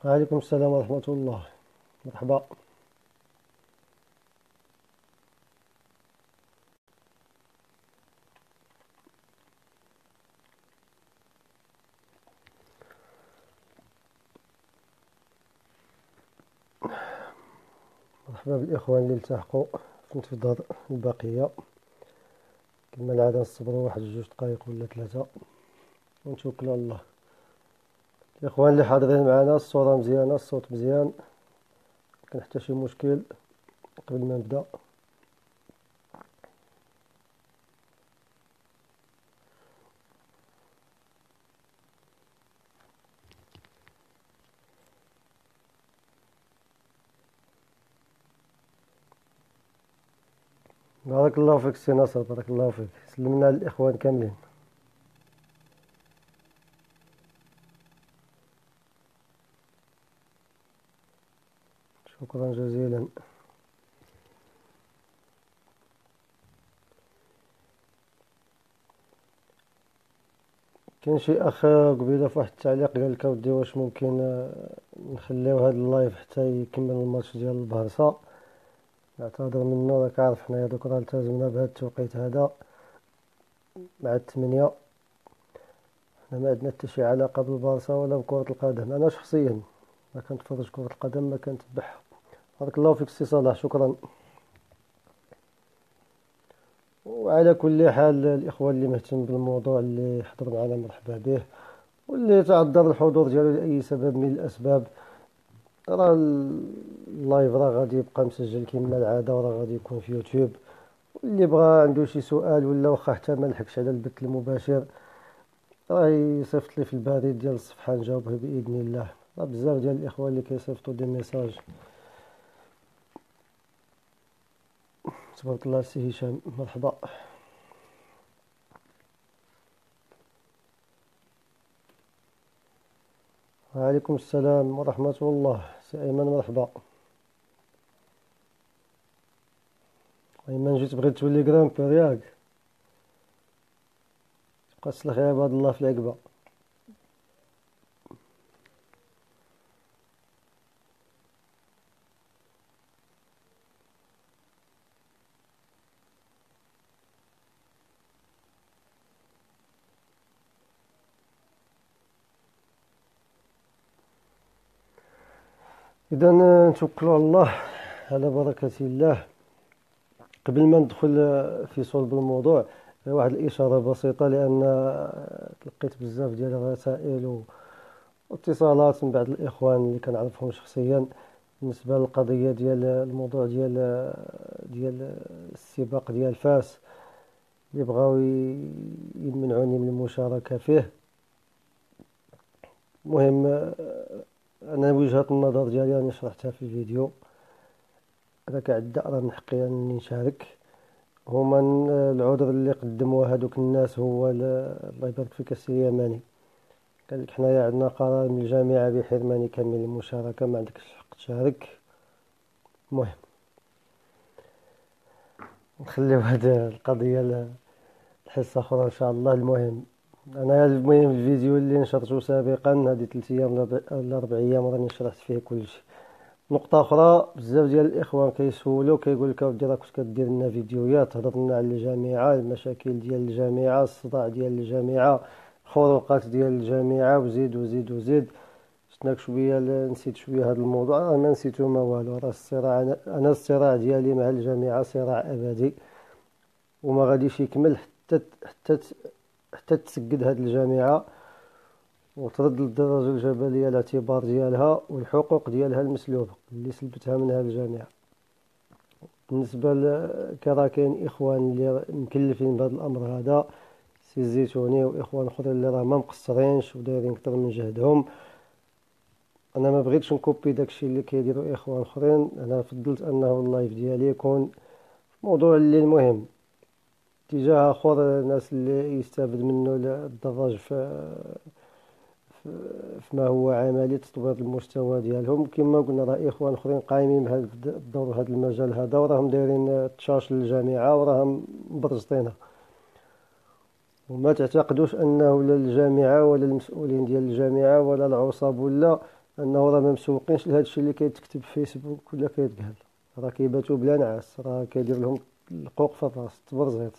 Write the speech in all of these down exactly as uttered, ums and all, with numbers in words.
وعليكم السلام ورحمة الله. مرحبا. مرحبا بالإخوان اللي التحقوا في انتظار البقية. كما العادة نصبروا واحد جوج دقايق ولا ثلاثة ونتوكلوا على الله. الإخوان اللي حاضرين معنا الصورة مزيانة، الصوت مزيان، كان حتى شي مشكل قبل ما نبدا. بارك الله فيك سي ناصر، بارك الله فيك. سلمنا على الإخوان كاملين. شكرا جزيلا. كاين شي اخ قبيله في واحد التعليق قال لك اودي واش ممكن آه، نخليو هذا اللايف حتى يكمل الماتش ديال البارسا. نعتذر منه، راك عارف حنايا دوك راه التزمنا بهذا التوقيت هذا مع الثمانية. حنا ما عندنا حتى شي علاقه بالبارسا ولا بكره القدم. انا شخصيا ما كنتفرج كره القدم، ما كنتبعها. بارك الله فيك سي صلاح، شكرا. وعلى كل حال الاخوه اللي مهتم بالموضوع اللي حضر معنا مرحبا به، واللي تعذر الحضور ديالو لاي سبب من الاسباب راه اللايف راه غادي يبقى مسجل كما العاده، وراه غادي يكون في يوتيوب. واللي بغى عنده شي سؤال ولا واخا حتى ما لحقش على البث المباشر راه يصيفط لي في البريد ديال الصفحه نجاوبه باذن الله. راه بزاف ديال الاخوان اللي كيصيفطوا دي ميساج. تبارك الله سي هشام، مرحبا. وعليكم السلام ورحمه الله سي ايمن، مرحبا. ايمن جيت بغيت تولي كرامبر ياك؟ تبقى تسلخ يا عباد الله في العقبه. اذا نتوكلوا على الله على بركه الله. قبل ما ندخل في صلب الموضوع، واحد الإشارة بسيطة، لأن تلقيت بزاف ديال الرسائل واتصالات من بعض الإخوان اللي كنعرفهم شخصيا بالنسبة للقضية ديال الموضوع ديال ديال السباق ديال فاس اللي بغاو يمنعوني من المشاركة فيه. المهم أنا وجهة النظر ديالي راني شرحتها في الفيديو. أنا كعدة راه من حقي أنني نشارك. هما العذر اللي قدموه هذوك الناس هو الله يبارك فيك السي يماني، قال لك حنايا عندنا قرار من الجامعه بحرمان كامل المشاركه، ما عندكش الحق تشارك. المهم نخليو هذه القضيه الحصه اخرى ان شاء الله. المهم انا المهم الفيديو اللي نشرته سابقا هذه ثلاث ايام ولا اربع ايام راني شرحت فيه كل شيء. نقطة أخرى، بزاف ديال الإخوان كيسولوا كيقول لك أودي راه كنت كدير لنا فيديوهات هضر لنا على الجامعة، المشاكل ديال الجامعة، الصداع ديال الجامعة، الخروقات ديال الجامعة، وزيد وزيد وزيد. شتناك شوية نسيت شوية هذا الموضوع. راه ما نسيتو ما والو، راه الصراع أنا, أنا الصراع ديالي مع الجامعة صراع أبدي وما غاديش يكمل حتى حتى حتى تسقد هذه الجامعة وترد للدرجة الجبلية الاعتبار ديالها والحقوق ديالها المسلوبة اللي سلبتها منها الجامعة. بالنسبة لكرا كاين إخوان اللي مكلفين بهذا الأمر هذا، سي الزيتوني وإخوان أخرين اللي راه ما مقصرينش ودايرين كتر من جهدهم. أنا ما بغيتش نكوبي داكشي اللي كيديروا إخوان أخرين. أنا فضلت أنه اللايف ديالي يكون موضوع اللي المهم اتجاه آخر، الناس اللي يستافد منه الدراج في فيما هو عملية تطوير المستوى ديالهم. كما قلنا راه اخوان اخرين قايمين بهذا الدور وهذا المجال هذا، وراهم دايرين تشاش للجامعه وراهم مبرزطينها. وما تعتقدوش انه لا الجامعه ولا المسؤولين ديال الجامعه ولا العصاب ولا انه راه ما مسوقينش لهذا الشيء اللي كيتكتب في فيسبوك ولا كيتقال، راه كيباتوا بلا نعاس، راه كيدير لهم القوق في الراس تبرزيط.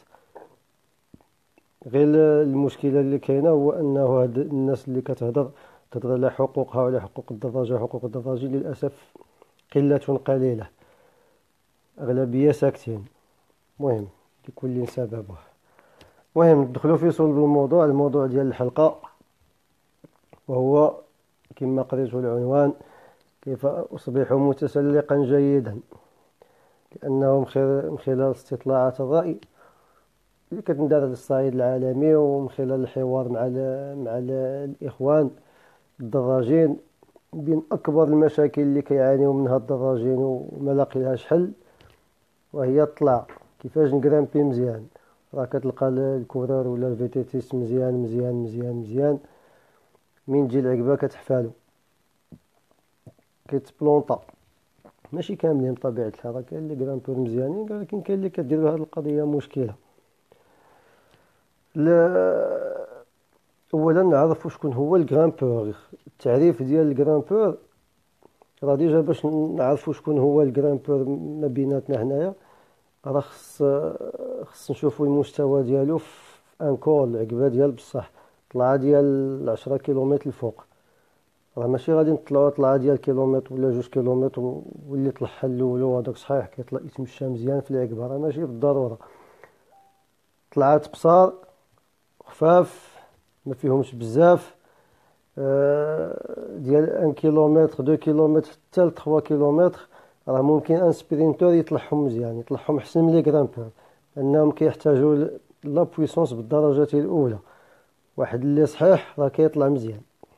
غير المشكله اللي كاينه هو انه هاد الناس اللي كتهضر تهضر على حقوقها وعلى حقوق الدراجه حقوق الدراجين، للاسف قله قليله، اغلبيه ساكتين. مهم لكل سببه. مهم ندخلوا في صلب الموضوع، الموضوع ديال الحلقه، وهو كما قريته العنوان: كيف أصبح متسلقا جيدا. لأنه من خلال استطلاعات الرأي اللي كتندار على الصعيد العالمي، ومن خلال الحوار مع مع الإخوان الدراجين، بين أكبر المشاكل اللي كيعانيو منها الدراجين وما لاقي لهاش حل، وهي الطلع. كيفاش نكرامبي مزيان؟ راه كتلقى الكورار ولا الفيتيتيست مزيان مزيان مزيان مزيان، من تجي العقبة كتحفالو كيتبلونطا. ماشي كاملين بطبيعة الحال، راه كاين اللي كرامبور مزيانين، ولكن كاين اللي كدير هاد القضية مشكلة. لا، اولا نعرفوا شكون هو الكرامبور. التعريف ديال الكرامبور راه ديجا باش نعرفوا شكون هو الكرامبور ما بيناتنا حنايا، راه خص خص نشوفوا المستوى ديالو في ان كول، عقبه ديال بصح طلعه ديال عشرة كيلومتر الفوق. راه ماشي غادي نطلعوا طلعه ديال كيلومتر ولا جوج كيلومتر واللي طلعها الاول وهذاك صحيح كيطلع يتمشى مزيان في العقبه، راه ماشي بالضروره. طلعات قصار خفاف ما فيهمش بزاف، ديال ان كيلومتر دو كيلومتر حتى ل ثلاثة كيلومتر، راه ممكن ان سبرينتور يطلعهم مزيان، يطلعهم احسن من لي كرامبور، لانهم كيحتاجوا لا بويسونس بالدرجه الاولى. واحد اللي صحيح راه كيطلع مزيان.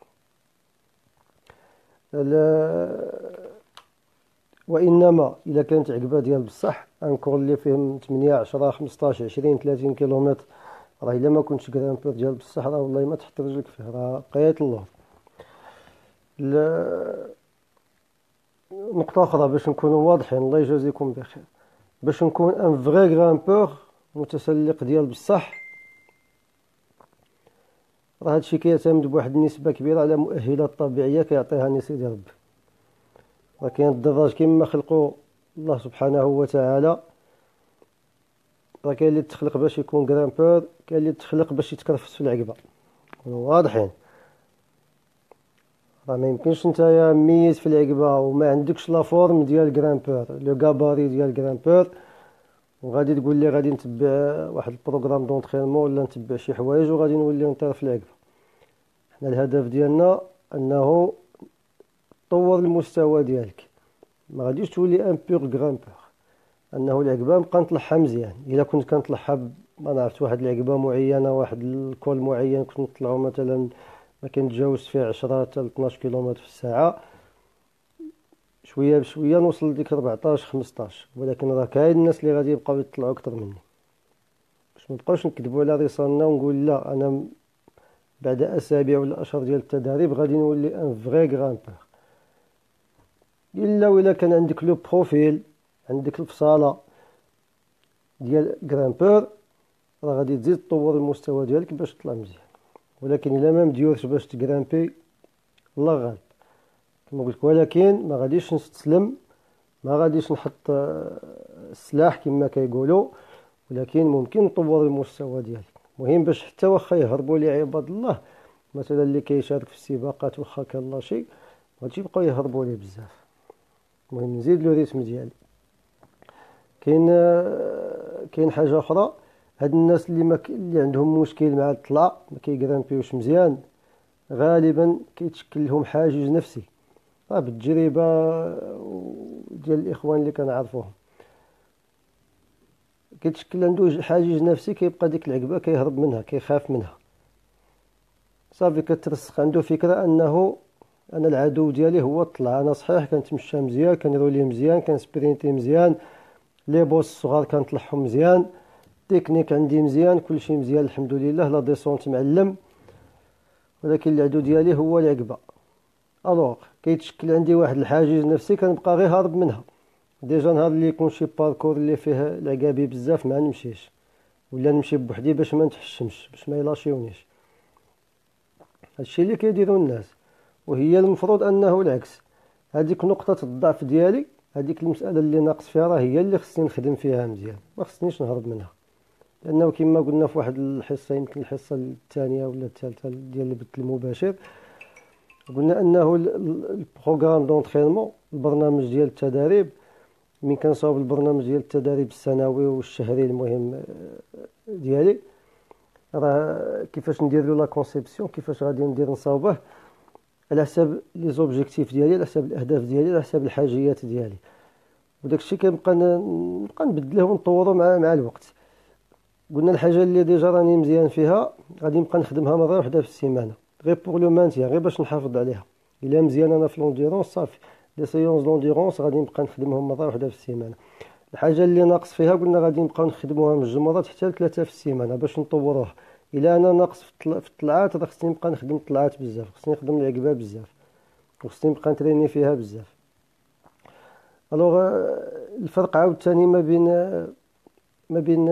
وانما الا كانت عقبه ديال بصح انكور اللي فيهم ثمانية عشرة خمسطاش عشرين ثلاثين كيلومتر، راه الا ما كنتش كرامبور ديال بصح راه والله ما تحط رجلك فيه، راه قيات الله. نقطه اخرى باش نكونوا واضحين، الله يجازيكم بخير، باش نكون ان فري كرامبور متسلق ديال بصح، راه هادشي كيعتمد بواحد النسبه كبيره على مؤهلات طبيعيه كيعطيها ني سيدي ربي. راه كاين الدراج كيما خلقوا الله سبحانه وتعالى، راه كاين اللي تخلق باش يكون كرامبور، كاين اللي تخلق باش يتكرفس في العقبه. نكونوا واضحين، راه ما يمكنش نتايا ميت في العقبه وما عندكش لا فورم ديال كرامبور، لو غاباري ديال كرامبور، وغادي تقول لي غادي نتبع واحد البروغرام دونطرينمون ولا نتبع شي حوايج وغادي نولي نطير في العقبه. حنا الهدف ديالنا انه طور المستوى ديالك، ما غاديش تولي ان بيغ كرامبور، انه العقبه نبقى نطلعها مزيان. الا كنت كنطلعها ما نعرفت واحد العقبه معينه، واحد الكول معين كنت نطلعو مثلا ما كنتجاوز فيه عشرة حتى اثناش كيلومتر في الساعه، شويه بشويه نوصل لديك أربعطاش خمسطاش. ولكن راه كاين الناس اللي غادي يبقاو يطلعوا اكثر مني، باش ما نبقاوش نكذبوا على راسنا ونقول لا انا بعد اسابيع ولا اشهر ديال التدريب غادي نولي ان فري كرامبور. الا ولا كان عندك لو بروفيل، عندك الفصاله ديال كرامبور، راه غادي تزيد تطور المستوى ديالك باش تطلع مزيان. ولكن الا ما مديورش باش تكرامبي، الله غالب كما قلت. ولكن ما غاديش نستسلم، ما غاديش نحط السلاح كما كيقولوا، ولكن ممكن نطور المستوى ديالي. مهم باش حتى واخا يهربوا لي عباد الله مثلا اللي كيشارك في السباقات، واخا كان لا شيء غادي يبقاو يهربوا لي بزاف. المهم نزيد لو ريتم ديالي. كاين كاين حاجه اخرى، هاد الناس اللي ما اللي عندهم مشكل مع الطلع ما كيغرامبيوش مزيان، غالبا كيتشكل لهم حاجز نفسي. راه بالتجربه ديال الاخوان اللي كنعرفوهم كيتشكل عنده حاجز نفسي، كيبقى ديك العقبه كيهرب منها، كيخاف منها، صافي كترسخ عنده فكره انه انا العدو ديالي هو الطلع. انا صحيح كنتمشى مزيان، كنرولي مزيان، كنسبرينتي مزيان، لي بوس الصغار كنطلعهم مزيان، تكنيك عندي مزيان، كلشي مزيان الحمد لله، لا ديسونت معلم، ولكن العدو ديالي هو العقبه. الوغ كيتشكل عندي واحد الحاجز نفسي كنبقى غير هارب منها. ديجا نهار اللي يكون شي باركور اللي فيه العقابي بزاف ما نمشيش، ولا نمشي بوحدي باش ما نتحشمش، باش ما يلاشيونيش. هادشي اللي كيديروا الناس. وهي المفروض انه العكس. هذيك نقطة الضعف ديالي، هذيك المسألة اللي ناقص فيها راه هي اللي خصني نخدم فيها مزيان، ما خصنيش نهرب منها. لانه كما قلنا في واحد الحصة، يمكن الحصة الثانية ولا الثالثة ديال البث المباشر، قلنا انه البروغرام دونطرينمون، البرنامج ديال التدريب، من كنصاوب البرنامج ديال التدريب السنوي والشهري المهم ديالي، راه كيفاش ندير له لا كونسيبسيون، كيفاش غادي ندير نصاوبه على حساب لي زوبجيكتيف ديالي، على حساب الاهداف ديالي، على حساب الحاجيات ديالي. وداك الشيء كنبقى نبقى نبدله ونطورو مع مع الوقت. قلنا الحاجه اللي ديجا راني مزيان فيها غادي نبقى نخدمها مره واحده في السيمانه، غير بوغ لو مانتيان، غير باش نحافظ عليها. الا مزيان انا في لونديرونس صافي، لي سيونس لونديرونس غادي نبقى نخدمهم مره واحده في السيمانه. الحاجه اللي ناقص فيها قلنا غادي نبقاو نخدموها من جوج مرات حتى لثلاثه في السيمانه باش نطوروها. الا انا ناقص في الطلعات راه خصني نبقى نخدم الطلعات بزاف، خصني نخدم العقبه بزاف، وخصني نبقى نتريني فيها بزاف. الوغ الفرق عاوتاني ما بين ما بين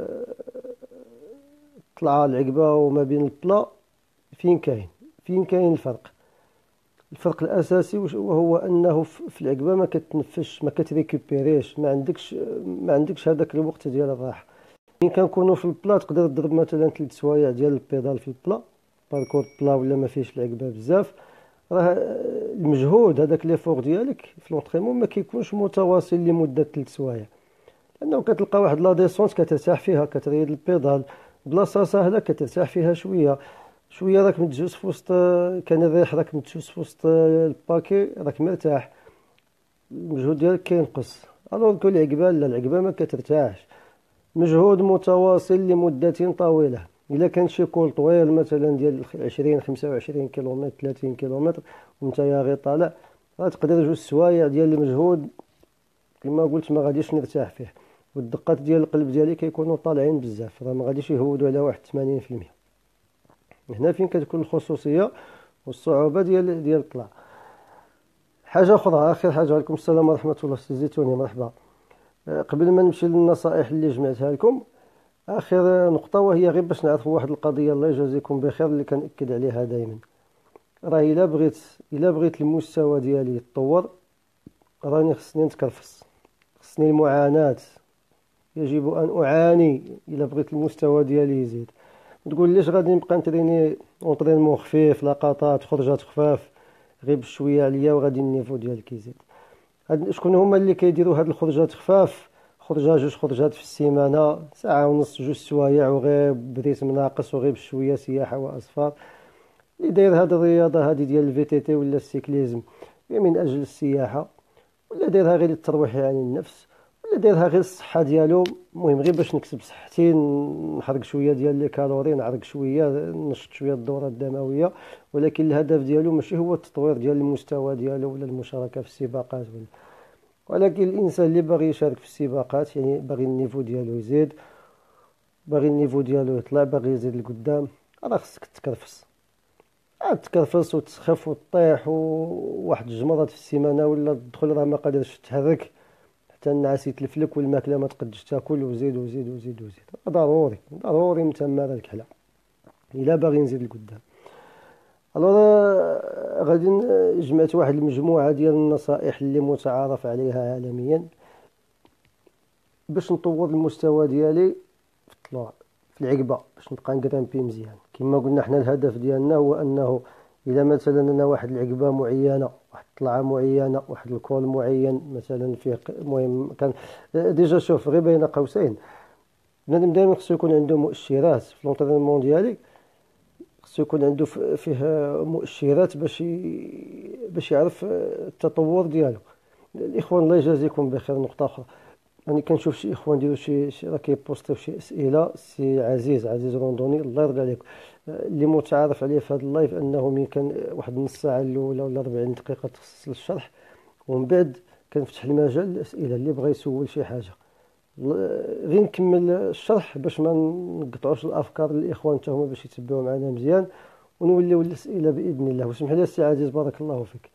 الطلعه العقبه وما بين البلا، فين كاين فين كاين الفرق؟ الفرق الاساسي وهو انه في العقبه ما كتنفسش، ما كتريكوبيريش، ما عندكش ما عندكش هذاك الوقت ديال الراحه. ملي كنكونوا في البلا تقدر تضرب مثلا ثلاث سوايع ديال البيدال في البلا، باركور بلا ولا ما فيهش العقبه بزاف، راه المجهود هذاك لي فور ديالك في لونطريمون ما كيكونش متواصل لمده ثلاث سوايع، لانه كتلقى واحد لا ديسونت كترتاح فيها، كتريد البيدال، بلاصه سهله كترتاح فيها شويه شويه، راك متجوز في وسط كان الريح، راك متجوز في وسط الباكي، راك مرتاح، المجهود ديالك كينقص. الوغ كل العقبه لا، العقبه ما كترتاحش، مجهود متواصل لمدة طويلة. إلا كان شي كول طويل مثلا ديال عشرين خمسة وعشرين كيلومتر ثلاثين كيلومتر وانت يا غير طالع، غتقدر جوج سوايع ديال المجهود كما قلت ما غاديش نرتاح فيه، والدقات ديال القلب ديالي كيكونوا طالعين بزاف، راه ما غاديش يهودوا على واحد ثمانين في المية. هنا فين كتكون الخصوصية والصعوبة ديال ديال الطلع. حاجة أخرى، آخر حاجة، عليكم السلام ورحمة الله، سيزيتوني مرحبا. قبل ما نمشي للنصائح اللي جمعتها لكم، اخر نقطه وهي غير باش نعرفوا واحد القضيه الله يجازيكم بخير اللي كنأكد عليها دائما، راه الا بغيت الا بغيت المستوى ديالي يتطور راني خصني نتكرفس، خصني المعاناه، يجب ان اعاني الا بغيت المستوى ديالي يزيد. ما تقوليش غادي نبقى نتريني اونطرينمون خفيف، لقطات، خرجات خفاف، غير بشويه عليا وغادي النيفو ديالك يزيد. هاد شكون هما اللي كيديروا هاد الخرجات خفاف، خرجه جوج خرجات في السيمانه، ساعه ونص، جوج سوايع، وغير بريتم ناقص وغير بشويه سياحه واصفار، اللي داير هاد الرياضه هادي ديال الفي تي تي ولا السيكليزم من اجل السياحه، ولا دايرها غير للترويح عن النفس، ولا دايرها غير الصحه ديالو، المهم غير باش نكسب صحتي، نحرق شويه ديال لي كالوري، نعرق شويه، نشط شويه الدوره الدمويه، ولكن الهدف ديالو ماشي هو التطوير ديال المستوى ديالو ولا المشاركه في السباقات ولا. ولكن الانسان اللي باغي يشارك في السباقات، يعني باغي النيفو ديالو يزيد، باغي النيفو ديالو يطلع، باغي يزيد لقدام، راه خصك تكرفس، تكرفس وتسخف وتطيح، وواحد جوج مرات في السيمانه ولا تدخل راه ما قادرش تحرك، حتى النعاس يتلفلك والماكله ما تقدش تاكل، وزيد وزيد وزيد وزيد، ضروري ضروري متماره الكحله الا باغي نزيد لقدام. الوغ غادي جمعت واحد المجموعه ديال النصائح اللي متعارف عليها عالميا باش نطور المستوى ديالي في الطلوع في العقبه، باش نبقى نكرامبي مزيان. كما قلنا حنا الهدف ديالنا هو انه الا مثلا انا واحد العقبه معينه، واحد الطلعه معينه، واحد الكول معين مثلا فيه المهم كان ديجا، شوف غير بين قوسين، بنادم دائما خصو يكون عنده مؤشرات في لونطرينمون ديالي، خصو يكون عنده فيه مؤشرات باش باش يعرف التطور ديالو. الاخوان الله يجازيكم بخير، نقطه اخرى، راني كنشوف شي اخوان ديالو شي راه كيبوستيو شي اسئله، سي عزيز عزيز روندوني الله يرضي عليك، اللي متعارف عليه في هذا اللايف انه ملي كان واحد نص ساعه الاولى ولا أربعين دقيقه تخصص للشرح، ومن بعد كنفتح المجال للاسئله اللي بغى يسول شي حاجه، غير نكمل الشرح باش ما نقطعوش الافكار للاخوان حتى هما باش يتبعوا معنا مزيان، ونوليو الاسئله باذن الله. وسمح لي السي عزيز بارك الله فيك.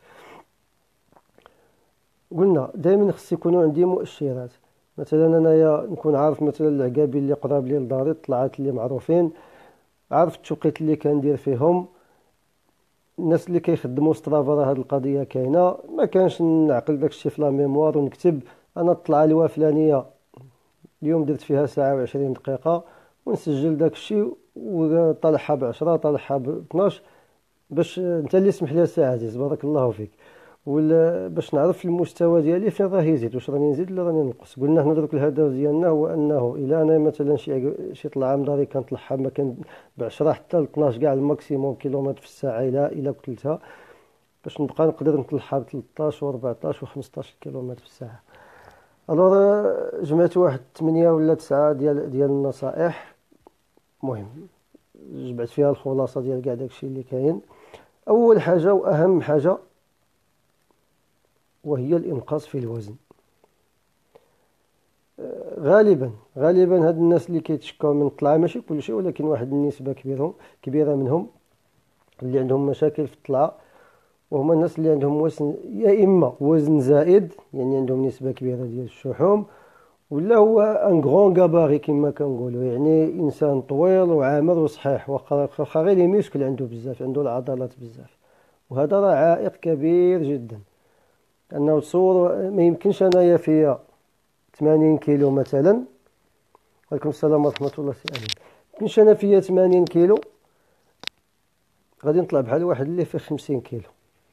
قلنا دائما خص يكونوا عندي مؤشرات، مثلا انايا نكون عارف مثلا العقابي اللي قراب لي لداري، الطلعات اللي معروفين، عارف التوقيت اللي كندير فيهم، الناس اللي كيخدموا سترافا راه هاد القضيه كاينه. ما كانش نعقل داكشي في لا ميموار ونكتب انا طلع لي فلانيه اليوم درت فيها ساعه وعشرين دقيقه ونسجل داكشي وطلعها بعشرة طلعها باثناش باش انت اللي سمح لي سي عزيز بارك الله فيك. ولا باش نعرف المستوى ديالي فين راه يزيد، واش راني نزيد ولا راني نقص. قلنا حنا درك الهدف ديالنا هو انه الا انا مثلا شي شي طلعه من داري كنطلعها ما كان ب عشرة حتى ل اثناش كاع الماكسيموم كيلومتر في الساعه الا الا كتلتها، باش نبقى نقدر نطلعها ب ثلاثطاش و اربعطاش و خمسطاش كيلومتر في الساعه. الوغ جمعت واحد ثمانية ولا تسعة ديال ديال النصائح مهم، جبعت فيها الخلاصه ديال كاع داكشي اللي كاين. اول حاجه واهم حاجه وهي الانقاص في الوزن. غالبا غالبا هاد الناس اللي كيتشكاو من الطلعه، ماشي كلشي ولكن واحد النسبه كبيره كبيره منهم اللي عندهم مشاكل في الطلعه، وهما الناس اللي عندهم وزن يا اما وزن زائد يعني عندهم نسبه كبيره ديال الشحوم، ولا هو ان غران غاباري كما كنقولوا، يعني انسان طويل وعامر وصحيح واخا غير لي ميسكل عنده بزاف، عنده العضلات بزاف. وهذا راه عائق كبير جدا. انه تصور ما يمكنش انايا فيا ثمانين كيلو مثلا، وعليكم السلام ورحمه الله سي امين، يمكنش انا فيا ثمانين كيلو غادي نطلع بحال واحد اللي فيه خمسين كيلو،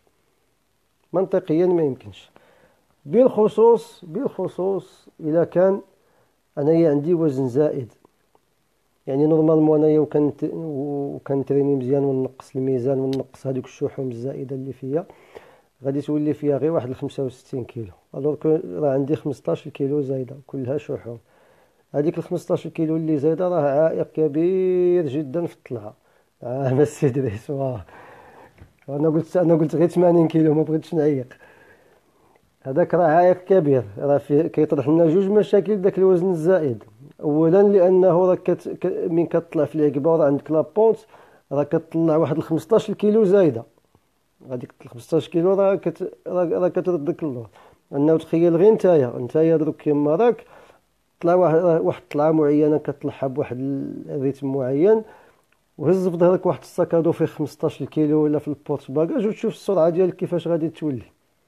منطقيا ما يمكنش. بالخصوص بالخصوص الا كان انايا عندي وزن زائد، يعني نورمالمون انايا وكنت وكنتريني مزيان ونقص الميزان ونقص هذوك الشحوم الزائده اللي فيا، غادي تولي فيها غير واحد خمسة وستين كيلو. الوغ راه عندي خمسطاش كيلو زايده كلها شحوم. هذيك ال خمسطاش كيلو اللي زايده راه عائق كبير جدا في الطلعه. اه مسي دريس واه انا قلت انا قلت غير ثمانين كيلو، ما بغيتش نعيق. هذاك راه عائق كبير، راه فيه كيطرح لنا جوج مشاكل داك الوزن الزائد. اولا لانه راه كت... ك... من كتطلع في العقبه وراه عندك لابونت راه كتطلع واحد خمسطاش كيلو زايده، هذيك خمسطاش كيلو راه كت راه كتردك اللور. انه تخيل غير نتايا نتايا دروك كيما راك طلع واحد واحد الطلعه معينه كتطلعها بواحد الريتم معين، وهز في ظهرك واحد الساكادو فيه خمسطاش كيلو ولا في البورت باكاج، وتشوف السرعه ديالك كيفاش غادي تولي.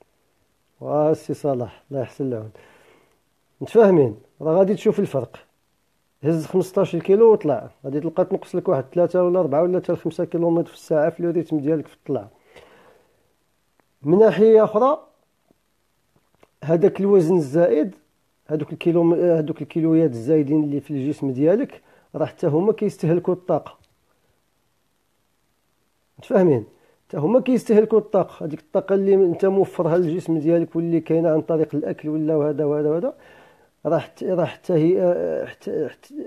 واه سي صلاح الله يحسن العون، متفاهمين؟ راه غادي تشوف الفرق. هز خمسطاش كيلو وطلع غادي تلقى تنقص لك واحد ثلاثة ولا أربعة ولا حتى خمسة كيلومتر في الساعه في الريتم ديالك في الطلعه. من ناحيه اخرى هذاك الوزن الزائد، هذوك الكيلو هذوك الكيلويات الزايدين اللي في الجسم ديالك راه حتى هما كيستهلكوا الطاقه. متفاهمين؟ حتى هما كيستهلكوا الطاقه. هذيك الطاقه اللي انت موفرها للجسم ديالك واللي كاينه عن طريق الاكل ولا وهذا وهذا وهذا، راه حتى راه حتى هي حتى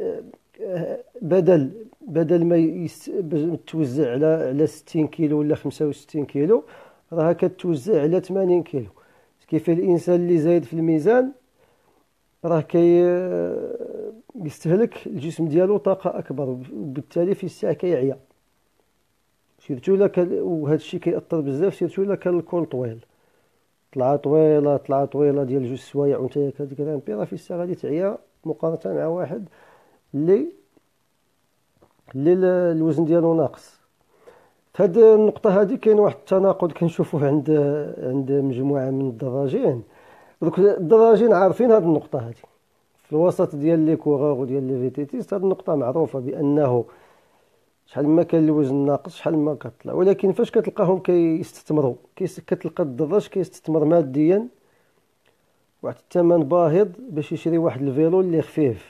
بدل بدل ما يس... توزع على على ستين كيلو ولا خمسة وستين كيلو، راه كتوزع على ثمانين كيلو. كيف الانسان اللي زايد في الميزان راه كي يستهلك الجسم ديالو طاقه اكبر، وبالتالي في الساعه كيعيا. سيرتو الا كان وهذا الشيء كيأثر بزاف، سيرتو الا كان الكول طويل، طلعه طويله طلعه طويله ديال جوج سوايع وانت كتكرامبي، راه في الساعه غادي تعيا مقارنه مع واحد اللي اللي الوزن ديالو ناقص. فهاد النقطه هذه كاين واحد التناقض كنشوفوه عند عند مجموعه من الدراجين. دوك الدراجين عارفين هاد النقطه هذه في الوسط ديال لي كوغور وديال لي فيتيتيست، هاد النقطه معروفه بانه شحال ما كان الوزن ناقص شحال ما كطلع. ولكن فاش كتلقاهم كيستثمروا كيس كتلقى الدراج كيستثمر ماديا واحد الثمن باهظ باش يشري واحد الفيلو اللي خفيف.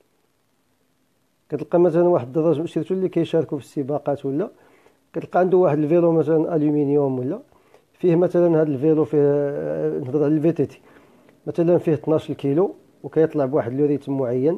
كتلقى مثلا واحد الدراج شريتو اللي كيشاركوا في السباقات، ولا كتلقى عنده واحد الفيلو مثلا الومنيوم ولا فيه مثلا هذا الفيلو فيه، نهضر على الفي تي تي مثلا، فيه اثناش كيلو وكيطلع بواحد لو ريتم معين،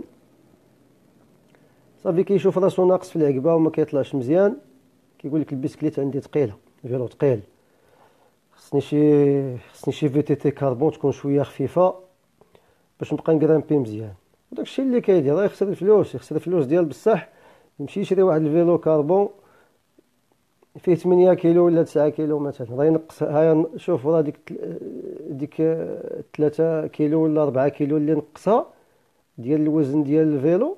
صافي كيشوف راسو ناقص في العقبه وما كيطلعش مزيان، كيقول لك البسكليت عندي ثقيله، الفيلو ثقيل، خصني شي خصني شي في تي تي كاربون تكون شويه خفيفه باش نبقى نكرامبي مزيان. وداك الشيء اللي كيدير راه يخسر الفلوس، يخسر الفلوس ديال بصح، يمشي يشري واحد الفيلو كاربون فيه ثمانية كيلو ولا تسعة كيلو مثلا، راه ينقص. هيا شوف راه ديك ديك ثلاثة كيلو ولا أربعة كيلو اللي نقصها ديال الوزن ديال الفيلو،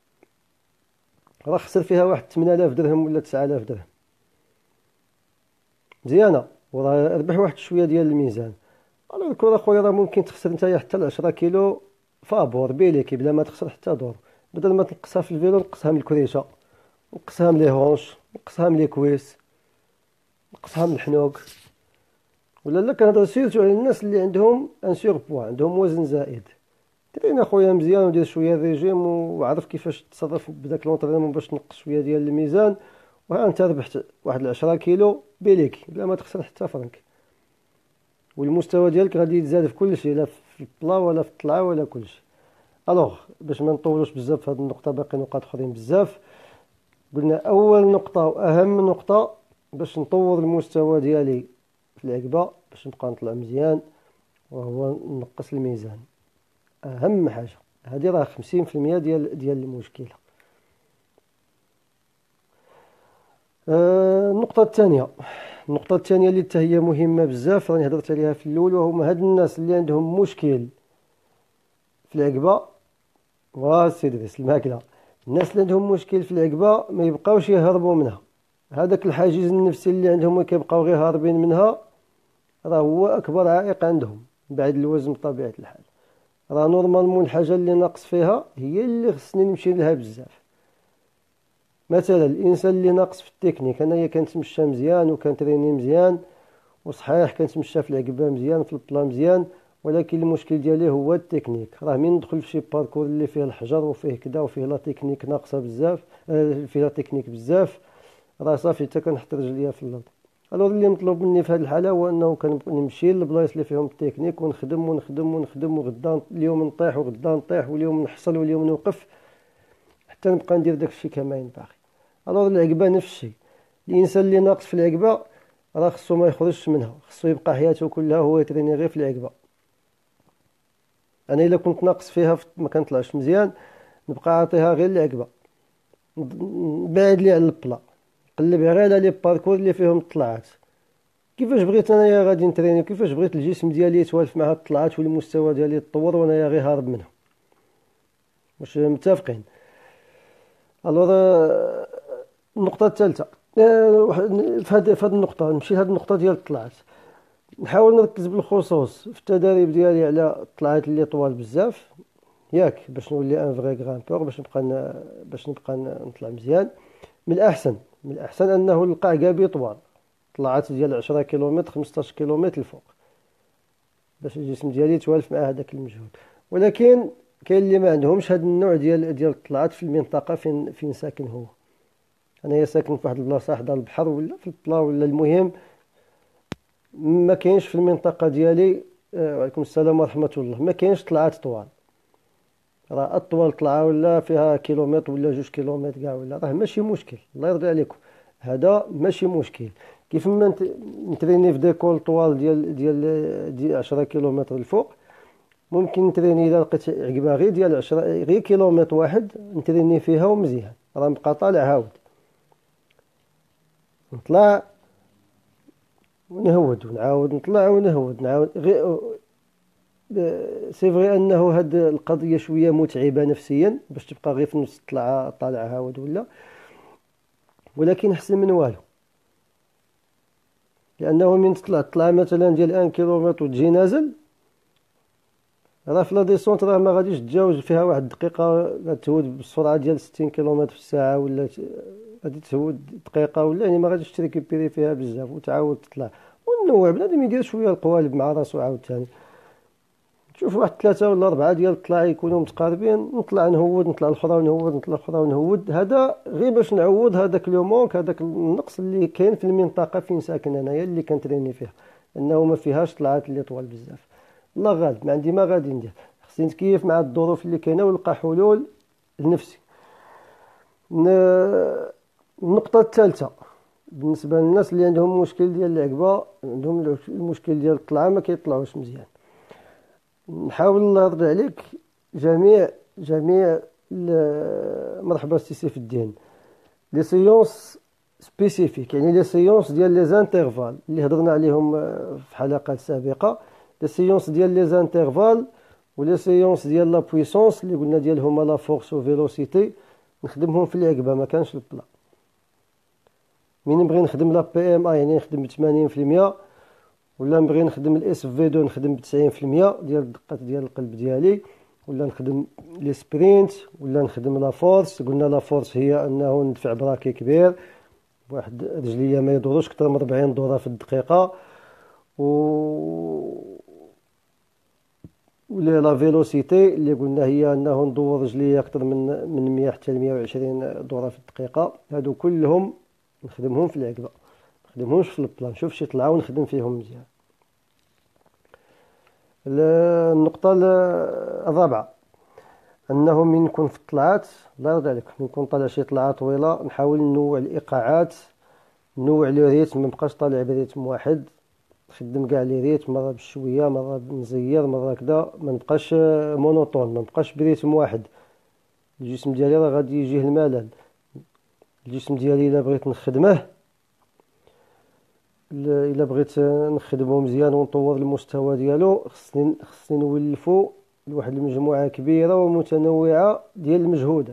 راه خسر فيها واحد ثمانية آلاف درهم ولا تسعة آلاف درهم. مزيانه وراه ربح واحد شويه ديال الميزان. على الكره خويا راه ممكن تخسر نتايا حتى ل عشرة كيلو فابور بيليكي بلا ما تخسر حتى دور. بدل ما تنقصها في الفيلو نقصها من الكريشه، نقصها من لي هونش، نقصها من لي كويس، نقصها من الحنوك. ولا لا كنهضر سيرتو على الناس اللي عندهم ان سور بوا، عندهم وزن زائد. ترين اخويا مزيان ودير شويه ريجيم وعرف كيفاش تصرف بداك لونطرينمون باش تنقص شويه ديال الميزان، وها انت ربحت واحد العشرة كيلو بيليك بلا ما تخسر حتى فرنك. والمستوى ديالك غادي يتزاد في كل شيء، لا في البلا ولا في الطلعه ولا كل شيء. الوغ باش ما نطولوش بزاف في هذه النقطه، باقي نقاط اخرين بزاف. قلنا اول نقطه واهم نقطه باش نطور المستوى ديالي في العقبه باش نبقى نطلع مزيان، وهو نقص الميزان. اهم حاجه هذه راه خمسين في المية ديال ديال المشكله. آه النقطه الثانيه النقطه الثانيه اللي حتى هي مهمه بزاف، راني هضرت عليها في الاول، وهما هاد الناس اللي عندهم مشكل في العقبه. وا سيدي ديس الماكله، الناس اللي عندهم مشكل في العقبه ما يبقاوش يهربوا منها. هذاك الحاجز النفسي اللي عندهم كيبقاو غير هاربين منها، راه هو اكبر عائق عندهم بعد الوزن بطبيعه الحال. راه نورمالمون الحاجه اللي ناقص فيها هي اللي خصني نمشي لها بزاف. مثلا الانسان اللي ناقص في التكنيك، انايا كنتمشى مزيان وكنتريني مزيان وصحيح كنتمشى في العقبه مزيان في البلا مزيان، ولكن المشكل ديالي هو التكنيك. راه من ندخل في شي باركور اللي فيه الحجر وفيه كذا وفيه لا تكنيك ناقصه بزاف، فيه لا تكنيك بزاف، راه صافي حتى كنحط رجليا في الارض. الوغ اللي مطلوب مني في هذه الحاله هو انه كنمشي للبلايص اللي فيهم التكنيك ونخدم ونخدم ونخدم، وغدا اليوم نطيح وغدا نطيح واليوم نحصل واليوم نوقف حتى نبقى ندير داك الشيء كما ينبغي. الوغ العقبه نفس الشيء، الانسان اللي ناقص في العقبه راه خصو ما يخرجش منها، خصو يبقى حياته كلها هو يتريني غير في العقبه. انا الا كنت ناقص فيها ما كنطلعش مزيان نبقى عاطيها غير العقبه، بعد لي على البلا، قلب غير على لي باركور اللي فيهم الطلعات. كيفاش بغيت انايا غادي نتريني، كيفاش بغيت الجسم ديالي يتوالف مع الطلعات والمستوى ديالي يتطور وانايا غير هارب منها؟ واش متفقين؟ الوغ النقطه الثالثه في هذه في هذه النقطه نمشي لهذه النقطه ديال الطلعات. نحاول نركز بالخصوص في التدريب ديالي على الطلعات اللي طوال بزاف، ياك باش نولي ان فري غرامبور، باش نبقى ن... باش نبقى نطلع مزيان. من الاحسن من الاحسن انه نلقى عقابي طوال، طلعات ديال عشرة كيلومتر خمسطاش كيلومتر الفوق، باش الجسم ديالي يتوالف مع هذاك المجهود. ولكن كاين اللي ما عندهمش هذا النوع ديال ديال الطلعات في المنطقه فين فين ساكن هو. انايا ساكن في واحد البلاصه حدا البحر ولا في البلا، ولا المهم ما كاينش في المنطقه ديالي. وعليكم السلام ورحمه الله. ما كاينش طلعات طوال، راه اطول طلعه ولا فيها كيلومتر ولا جوج كيلومتر كاع، ولا راه ماشي مشكل، الله يرضي عليكم، هذا ماشي مشكل. كيف ما نتريني في ديكول طوال ديال ديال ديال عشرة كيلومتر الفوق، ممكن نتريني الا لقيت عقبه غير ديال عشرة غير كيلومتر واحد نتريني فيها ومزيان، راه نبقى طالع عاود نطلع ونهود ونعاود نطلع ونهود نعاود غير. سي فري انه هاد القضيه شويه متعبه نفسيا باش تبقى غير في نص الطلعه طالع عاود ولا، ولكن احسن من والو. لانه من تطلع الطلعه مثلا ديال واحد كيلومتر وتجي نازل، راه في لا ديسونت راه ما غاديش تجاوز فيها واحد الدقيقه، غتهود بالسرعه ديال ستين كيلومتر في الساعه، ولا غادي تهود دقيقه ولا، يعني ما غاديش تريكوبيري فيها بزاف وتعاود تطلع. والنوع بنادم يدير شويه القوالب مع راسو عاود ثاني، شوف واحد ثلاثة ولا أربعة ديال الطلع يكونوا متقاربين، نطلع نهود نطلع الأخرى ونهود نطلع الأخرى ونهود. هذا غير باش نعوض هذاك لو مونك، هذاك النقص اللي كاين في المنطقة فين ساكن أنايا اللي كنتريني فيها، أنه ما فيهاش طلعات اللي طوال بزاف. الله غالب ما عندي ما غادي ندير، خصني نتكيف مع الظروف اللي كاينة ونلقى حلول لنفسي. النقطة الثالثة بالنسبة للناس اللي عندهم مشكل ديال العقبة، عندهم المشكل ديال الطلعة ما كيطلعوش مزيان، نحاول الله يرضي عليك جميع جميع مرحبا سي سيف الدين لي سيونس سبيسيفيك، يعني لي سيونس ديال لي زانترفال اللي هضرنا عليهم في حلقات سابقه، لي سيونس ديال لي زانترفال ولي سيونس ديال لا بويسونس اللي قلنا ديالهم لا فورس و فيلوسيتي، نخدمهم في العقبه ما كانش البلا. من نبغي نخدم لا بي ام اي يعني نخدم بثمانين في المية، ولا نبغي نخدم الاس في اثنين نخدم بتسعين في المية ديال الدقات ديال القلب ديالي، ولا نخدم لي سبرينت، ولا نخدم لا فورس. قلنا لا فورس هي انه ندفع براكي كبير واحد رجليا ما يدوروش اكثر من أربعين دوره في الدقيقه، و ولا لا فيلوسيتي اللي قلنا هي انه ندور رجليا اكثر من من مية حتى ل مية وعشرين دوره في الدقيقه. هادو كلهم نخدمهم في العقبه، ما نخدمهمش في البلان، نشوف شي طلعه ونخدم فيهم مزيان. النقطه الرابعه انه من نكون في الطلعات، الله يرضي عليك، من نكون طالع شي طلعه طويله نحاول ننوع الايقاعات، نوع لي ريتم، ما نبقاش طالع بريتم واحد، نخدم كاع لي ريتم، مره بشويه مره نزير مره كذا، ما نبقاش مونوطون، ما نبقاش بريتم واحد. الجسم ديالي راه غادي يجيه الملل. الجسم ديالي الا بغيت نخدمه، الا بغيت نخدمه مزيان ونطور المستوى ديالو، خصني خصني نولفو لواحد المجموعه كبيره ومتنوعه ديال المجهودات.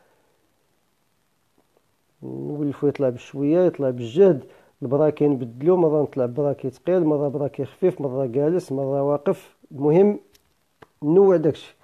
نولفو يطلع بشويه، يطلع بالجهد، البراكي نبدلو، مره نطلع براكي ثقيل، مره براكي خفيف، مره جالس، مره واقف. المهم نوع داكشي.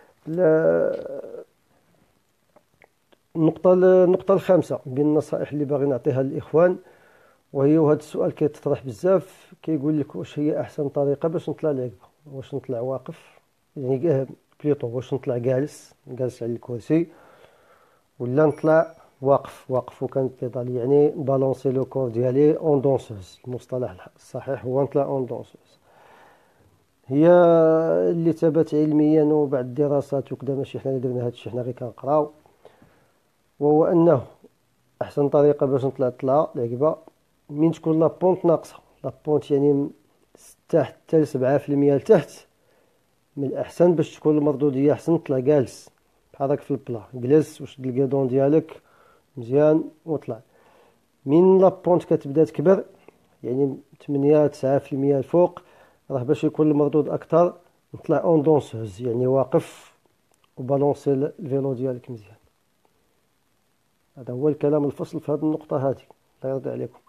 النقطه النقطه الخامسه بين النصائح اللي باغي نعطيها للاخوان، وهي وهذا السؤال كيتطرح بزاف، كيقول لك واش هي احسن طريقه باش نطلع العقبه؟ واش نطلع واقف يعني بليطو، واش نطلع جالس جالس على الكرسي، ولا نطلع واقف واقف وكنبيدالي يعني بالونسي لو كور ديالي اون دونسوز؟ المصطلح الصحيح هو نطلع اون دونسوز. هي اللي ثبت علميا وبعد الدراسات وكذا، ماشي حنا اللي درنا هادشي، حنا غير كنقراو، وهو انه احسن طريقه باش نطلع طلعه العقبه من تكون لابونت ناقصه. لابونت يعني ستة حتى لسبعة في المية لتحت، من الاحسن باش تكون المردوديه احسن طلع جالس بحال هكا في البلا، جلس وشد الكيدون ديالك مزيان وطلع. من لابونت كتبدا تكبر يعني ثمانية تسعة في المية الفوق، راه باش يكون المردود اكثر نطلع اون دونسوز يعني واقف وبالونسي الفيلو ديالك مزيان. هذا هو الكلام الفصل في هذه النقطه هذه، الله يرضي عليكم.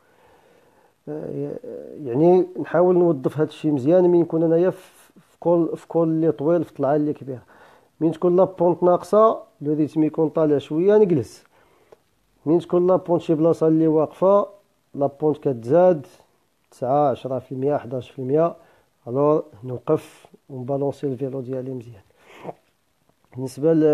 يعني نحاول نوظف هذا الشيء مزيان من يكون انايا في كل في كل اللي طويل في طلعه اللي كبيره. من تكون لابونت ناقصه لو ريتم يكون طالع شويه نجلس، من تكون لابونت شي بلاصه اللي واقفه لابونت كتزاد تسعة عشرة في المية حداش في المية، الوغ نوقف ونبالونسي الفيلو ديالي مزيان. بالنسبه ل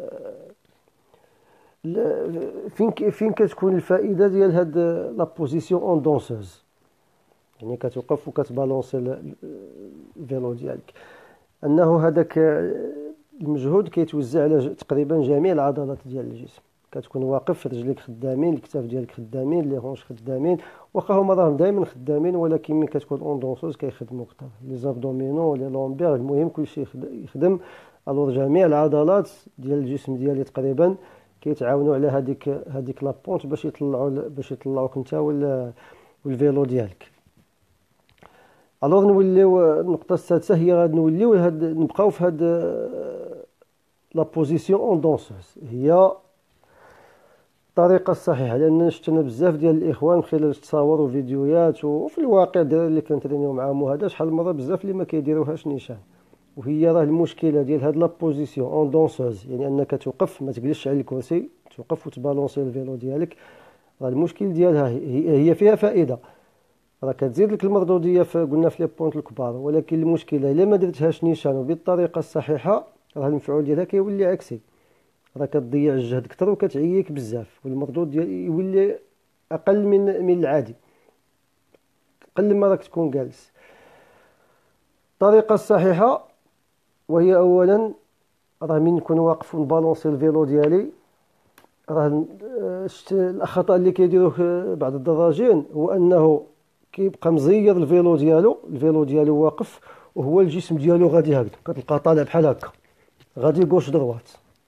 فين فين كتكون الفائده ديال هاد لا بوزيسيون اون دونسوز، يعني كتوقف وكتبالونسي الفيلو ديالك، انه هذاك المجهود كيتوزع على تقريبا جميع العضلات ديال الجسم. كتكون واقف، رجليك خدامين، الكتاف ديالك خدامين، لي هونش خدامين، واخا هما راهم دائما خدامين، ولكن ملي كتكون اون دونسوز كيخدموا اكثر، لي زابدومينو لي لومبير، المهم كلشي يخدم. الوغ جميع العضلات ديال الجسم ديالي تقريبا كيتعاونوا على هذيك هذيك لابونت باش يطلعوا باش يطلعوك انت والفيلو ديالك. الوغ نوليو النقطه السادسه هي غادي نوليو هاد نبقاو في هاد لا بوزيسيون اون دونسوز، هي الطريقه الصحيحه، لان شفتنا بزاف ديال الاخوان من خلال التصاور وفيديوهات وفي الواقع ديال اللي كنترينيو معاهم وهذا شحال من مره بزاف اللي ما كيديروهاش نيشان. وهي راه المشكله ديال هاد لا بوزيسيون اون دونسوز يعني انك توقف، ما تجلسش على الكرسي، توقف وتبالونسي الفيلو ديالك. راه المشكل ديالها هي فيها فائده، راه كتزيد لك المردوديه في قلنا في لي بوينت الكبار، ولكن المشكله الا ما درتهاش نيشان وبالطريقه الصحيحه راه المفعول ديالها كيولي عكسي، راه كتضيع الجهد اكثر وكتعييك بزاف، والمردود ديال يولي اقل من من العادي، قل ما راك تكون جالس. الطريقه الصحيحه وهي اولا راه من نكون واقف ونبالونسي الفيلو ديالي، راه الخطا اللي كيديروه بعض الدراجين هو انه كيبقى مزير الفيلو ديالو، الفيلو ديالو واقف وهو الجسم ديالو غادي هكذا، كتلقى طالع بحال هكا غادي غوش دروات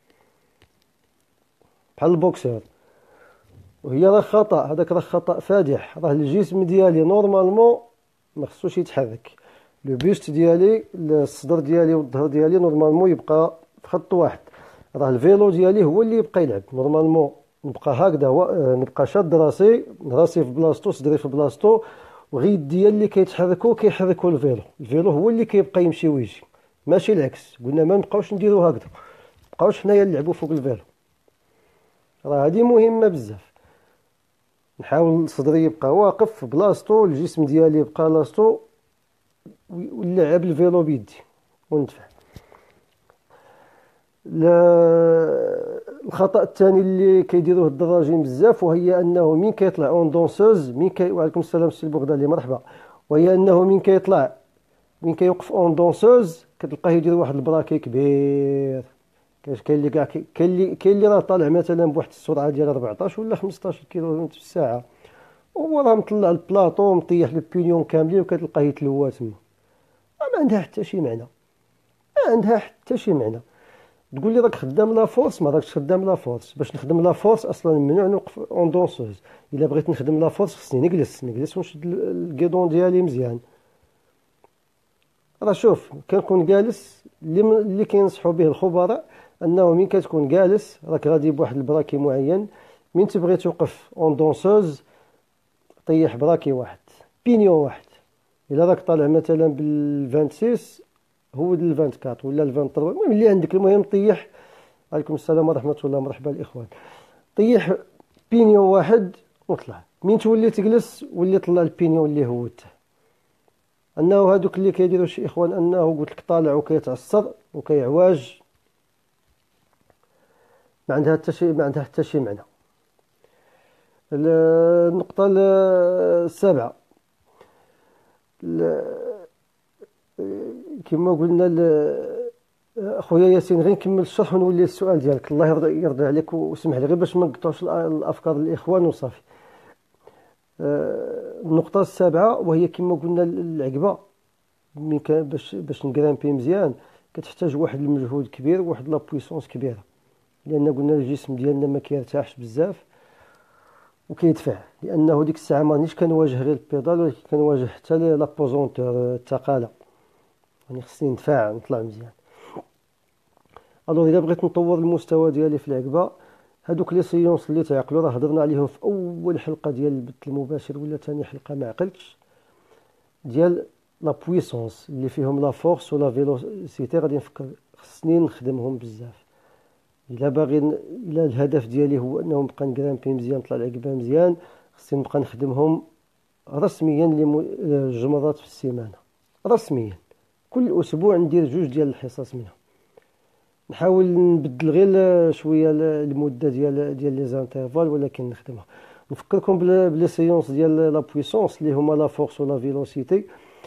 بحال البوكسور، وهي راه خطا، هذاك راه خطا فادح. راه الجسم ديالي نورمالمون ما خصوش يتحرك، لو بيست ديالي الصدر ديالي والظهر ديالي نورمالمون يبقى في خط واحد، راه الفيلو ديالي هو اللي يبقى يلعب نورمالمون، نبقى هكذا و... نبقى شاد راسي راسي في بلاصتو، صدري في بلاصتو، وغيد ديالي اللي كيتحركوا كيحركوا الفيلو. الفيلو هو اللي كيبقى يمشي ويجي، ماشي العكس. قلنا ما نبقاوش نديروا هكذا، نبقاوش حنايا نلعبوا فوق الفيلو. راه هذه مهمه بزاف. نحاول صدري يبقى واقف في بلاصتو، الجسم ديالي يبقى لاصتو، ونلعب الفيلو بيدي وندفع. الخطأ الثاني اللي كيديروه الدراجين بزاف، وهي انه مين كيطلع اون دونسوز، مين كي وعليكم السلام سي البغدادي مرحبا، وهي انه مين كيطلع مين كيوقف اون دونسوز كتلقاه يدير واحد البراكي كبير. كاين اللي كاع كاين اللي كاين اللي راه طالع مثلا بواحد السرعه ديال أربعطاش ولا خمسطاش كيلومتر في الساعه، وهو راه مطلع البلاطو مطيح لي بينيون كاملين، وكتلقاه يتلوى تما. ما عندها حتى شي معنى، ما عندها حتى شي معنى. تقول لي راك خدام لا فورس، ما راكش خدام لا فورس. باش نخدم لا فورس اصلا ممنوع نوقف اون دونسوز. الا بغيت نخدم لا فورس خصني نجلس نجلس ونشد الكيدون ديالي مزيان. راه شوف، كنكون جالس، اللي اللي كينصحوا به الخبراء انه مين كتكون جالس راك غادي بواحد البراكي معين، مين تبغي توقف اون دونسوز طيح براكي واحد، بينيون واحد. الا راك طالع مثلا بال ستة وعشرين هو ديال أربعة وعشرين ولا ثلاثة وعشرين، المهم اللي عندك، المهم طيح. عليكم السلام ورحمه الله، مرحبا الاخوان. طيح بينيون واحد وطلع، مين تولي تجلس واللي طلع البينيون اللي هوته. انه هذوك اللي كيديروا شي اخوان انه قلت لك طالع وكيتعصر وكيعواج، ما عندها حتى شي ما عندها حتى شي معنى. النقطه السابعه، كما قلنا اخويا ياسين، غير نكمل الشرح ونولي السؤال ديالك. الله يرضى يرضى عليك وسمح لي، غير باش ما نقطعوش الافكار الاخوان وصافي. النقطه السابعه وهي كما قلنا العقبه، ملي كان باش باش نكرامبي مزيان كتحتاج واحد المجهود كبير، واحد لا بويسونس كبيره، لان قلنا الجسم ديالنا ما كيرتاحش بزاف وكيدفع. لانه ديك الساعه مانيش كنواجه غير البيدال، ولكن كنواجه حتى لا بوزونتور، الثقاله، يعني خصني ندفع نطلع مزيان. الوغ الا بغيت نطور المستوى ديالي في العقبه، هادوك لي سيونس اللي تعقلوا راه هضرنا عليهم في اول حلقه ديال البث المباشر ولا ثاني حلقه ما عقلتش، ديال لا بويسونس اللي فيهم لا فورس ولا فيلوسيتي. غادي نفكر خصني نخدمهم بزاف. الا باغي الا الهدف ديالي هو انه نبقى نكرامبي مزيان، نطلع العقبه مزيان، خصني نبقى نخدمهم رسميا لجمرات في السيمانه، رسميا كل اسبوع ندير جوج ديال الحصص منهم. نحاول نبدل غير شويه المده ديال ديال لي زانترفال، ولكن نخدمها. نفكركم بلي سيونس ديال لا بويسونس اللي هما لا فورس ولا فيلوسيتي.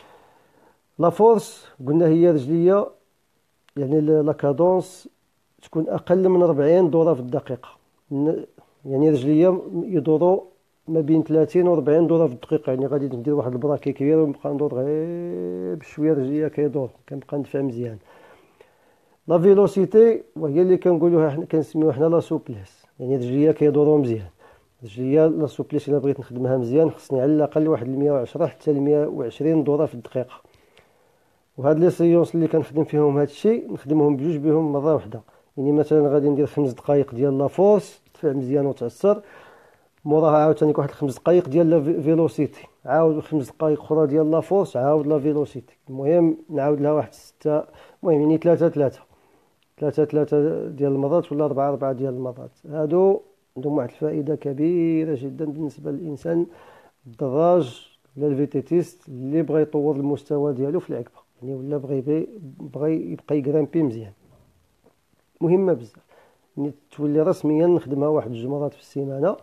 لا فورس قلنا هي رجليه، يعني لا كادونس تكون اقل من أربعين دوره في الدقيقه، يعني رجليه يدوروا ما بين ثلاثين و أربعين دوره في الدقيقه. يعني غادي ندير واحد البراكي كبير ونبقى ندور غير بشويه، رجليه كيدور كنبقى ندفع مزيان. لا فيلوسيتي وهي اللي كنقولوها حنا كنسميوها حنا لا سوبليس، يعني رجليا كيدوروا مزيان. رجليا لا سوبليس الا بغيت نخدمها مزيان خصني على الاقل واحد مية وعشرة حتى مية وعشرين دوره في الدقيقه. وهاد لي سيونس اللي كنخدم فيهم هاد الشيء نخدمهم بجوج بهم مره واحده. يعني مثلا غادي ندير خمس دقائق ديال لا فورس تدفع مزيان وتعسر، موراها عاوتاني واحد خمس دقائق ديال لا فيلوسيتي، عاود خمس دقائق اخرى ديال لا فورس، عاود لا فيلوسيتي. المهم نعاود لها واحد ستة، المهم يعني ثلاثة ثلاثة ثلاثة ثلاثة ديال المرات ولا أربعة أربعة ديال المرات. هادو عندهم واحد الفائدة كبيرة جدا بالنسبة للإنسان الدراج ولا الفيتيتيست اللي بغى يطور المستوى ديالو في العقبة، يعني ولا بغى بغى يبقى يكرامبي مزيان. مهمة بزاف، يعني تولي رسميا نخدمها واحد جوج مرات في السيمانة.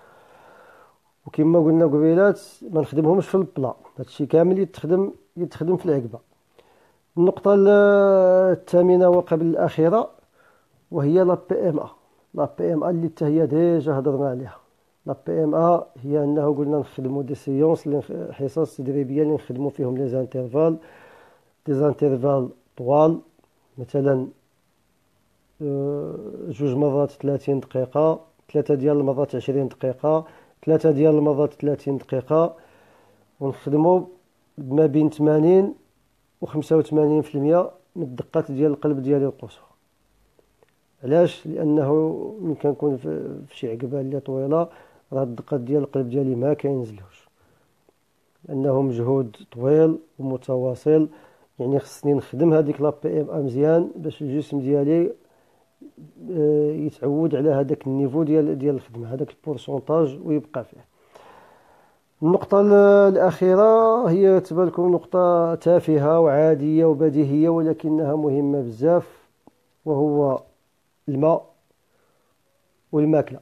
وكما قلنا قبيلات ما نخدمهمش في البلا، هادشي كامل يتخدم يتخدم في العقبة. النقطة الثامنة وقبل الأخيرة وهي لا بي ام ا. لا بي ام ا اللي حتى هي ديجا هضرنا عليها. لا بي ام ا هي انه قلنا نخدموا دي سيونس اللي حصص تدريبيه اللي نخدموا فيهم لي زانترفال، دي زانترفال طوال، مثلا جوج مرات ثلاثين دقيقة، ثلاثة ديال المرات عشرين دقيقة، ثلاثة ديال المرات ثلاثين دقيقة، ونخدموا ما بين ثمانين و خمسة وثمانين في المية من الدقات ديال القلب ديالي القصوى. علاش؟ لانه ملي كنكون في شي عقبه اللي طويله راه الدقات ديال القلب ديالي ما كينزلوش، لانه مجهود طويل ومتواصل. يعني خصني نخدم هذيك لا بي ام ا مزيان باش الجسم ديالي يتعود على هذاك النيفو ديال ديال الخدمه، هذاك البورسونتاج ويبقى فيه. النقطه الاخيره هي تبان لكم نقطه تافهه وعاديه وبديهيه ولكنها مهمه بزاف، وهو الماء والماكله.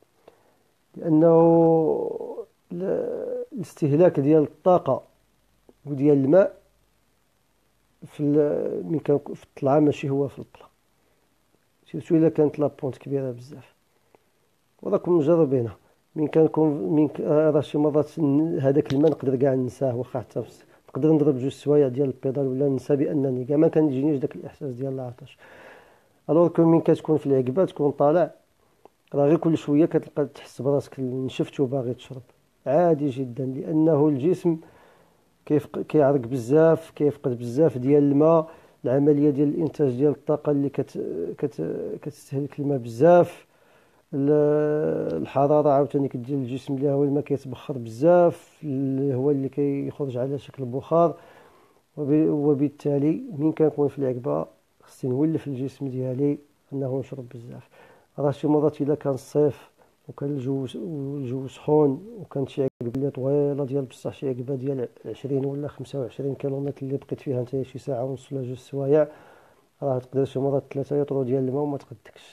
لانه الاستهلاك ديال الطاقه وديال الماء في ملي كان في الطلعه ماشي هو في البلا، سيرتو الا كانت لابونت كبيره بزاف. وراكم مجربينها من كنكون من راه شي مرات هذاك الماء نقدر كاع ننساه، واخا حتى نقدر نضرب جوج سوايع ديال البيدال ولا ننسى بانني كاع ما كنجينيش داك الاحساس ديال العطش. الوغ كو من كتكون في العقبه تكون طالع راه غير كل شويه كتلقى تحس براسك نشفت وباغي تشرب، عادي جدا. لانه الجسم كيف كيعرق بزاف، كيفقد بزاف ديال الماء. العمليه ديال الانتاج ديال الطاقه اللي كت كت كتستهلك الماء بزاف. الحراره عاوتاني كدير الجسم اللي هو الماء كيتبخر بزاف، اللي هو اللي كيخرج على شكل بخار. وبالتالي من كنكون في العقبه خصني نولف الجسم ديالي انه نشرب بزاف. راه شي مرات الا كان الصيف وكان الجو الجو سخون وكانت شي عقبه اللي طويله ديال بصح شي عقبه ديال عشرين ولا خمسة وعشرين كيلومتر اللي بقيت فيها نتا شي ساعه ونص ولا جوج سوايع، راه تقدر شي مرات ثلاثة يطرو ديال الماء وما تقدكش.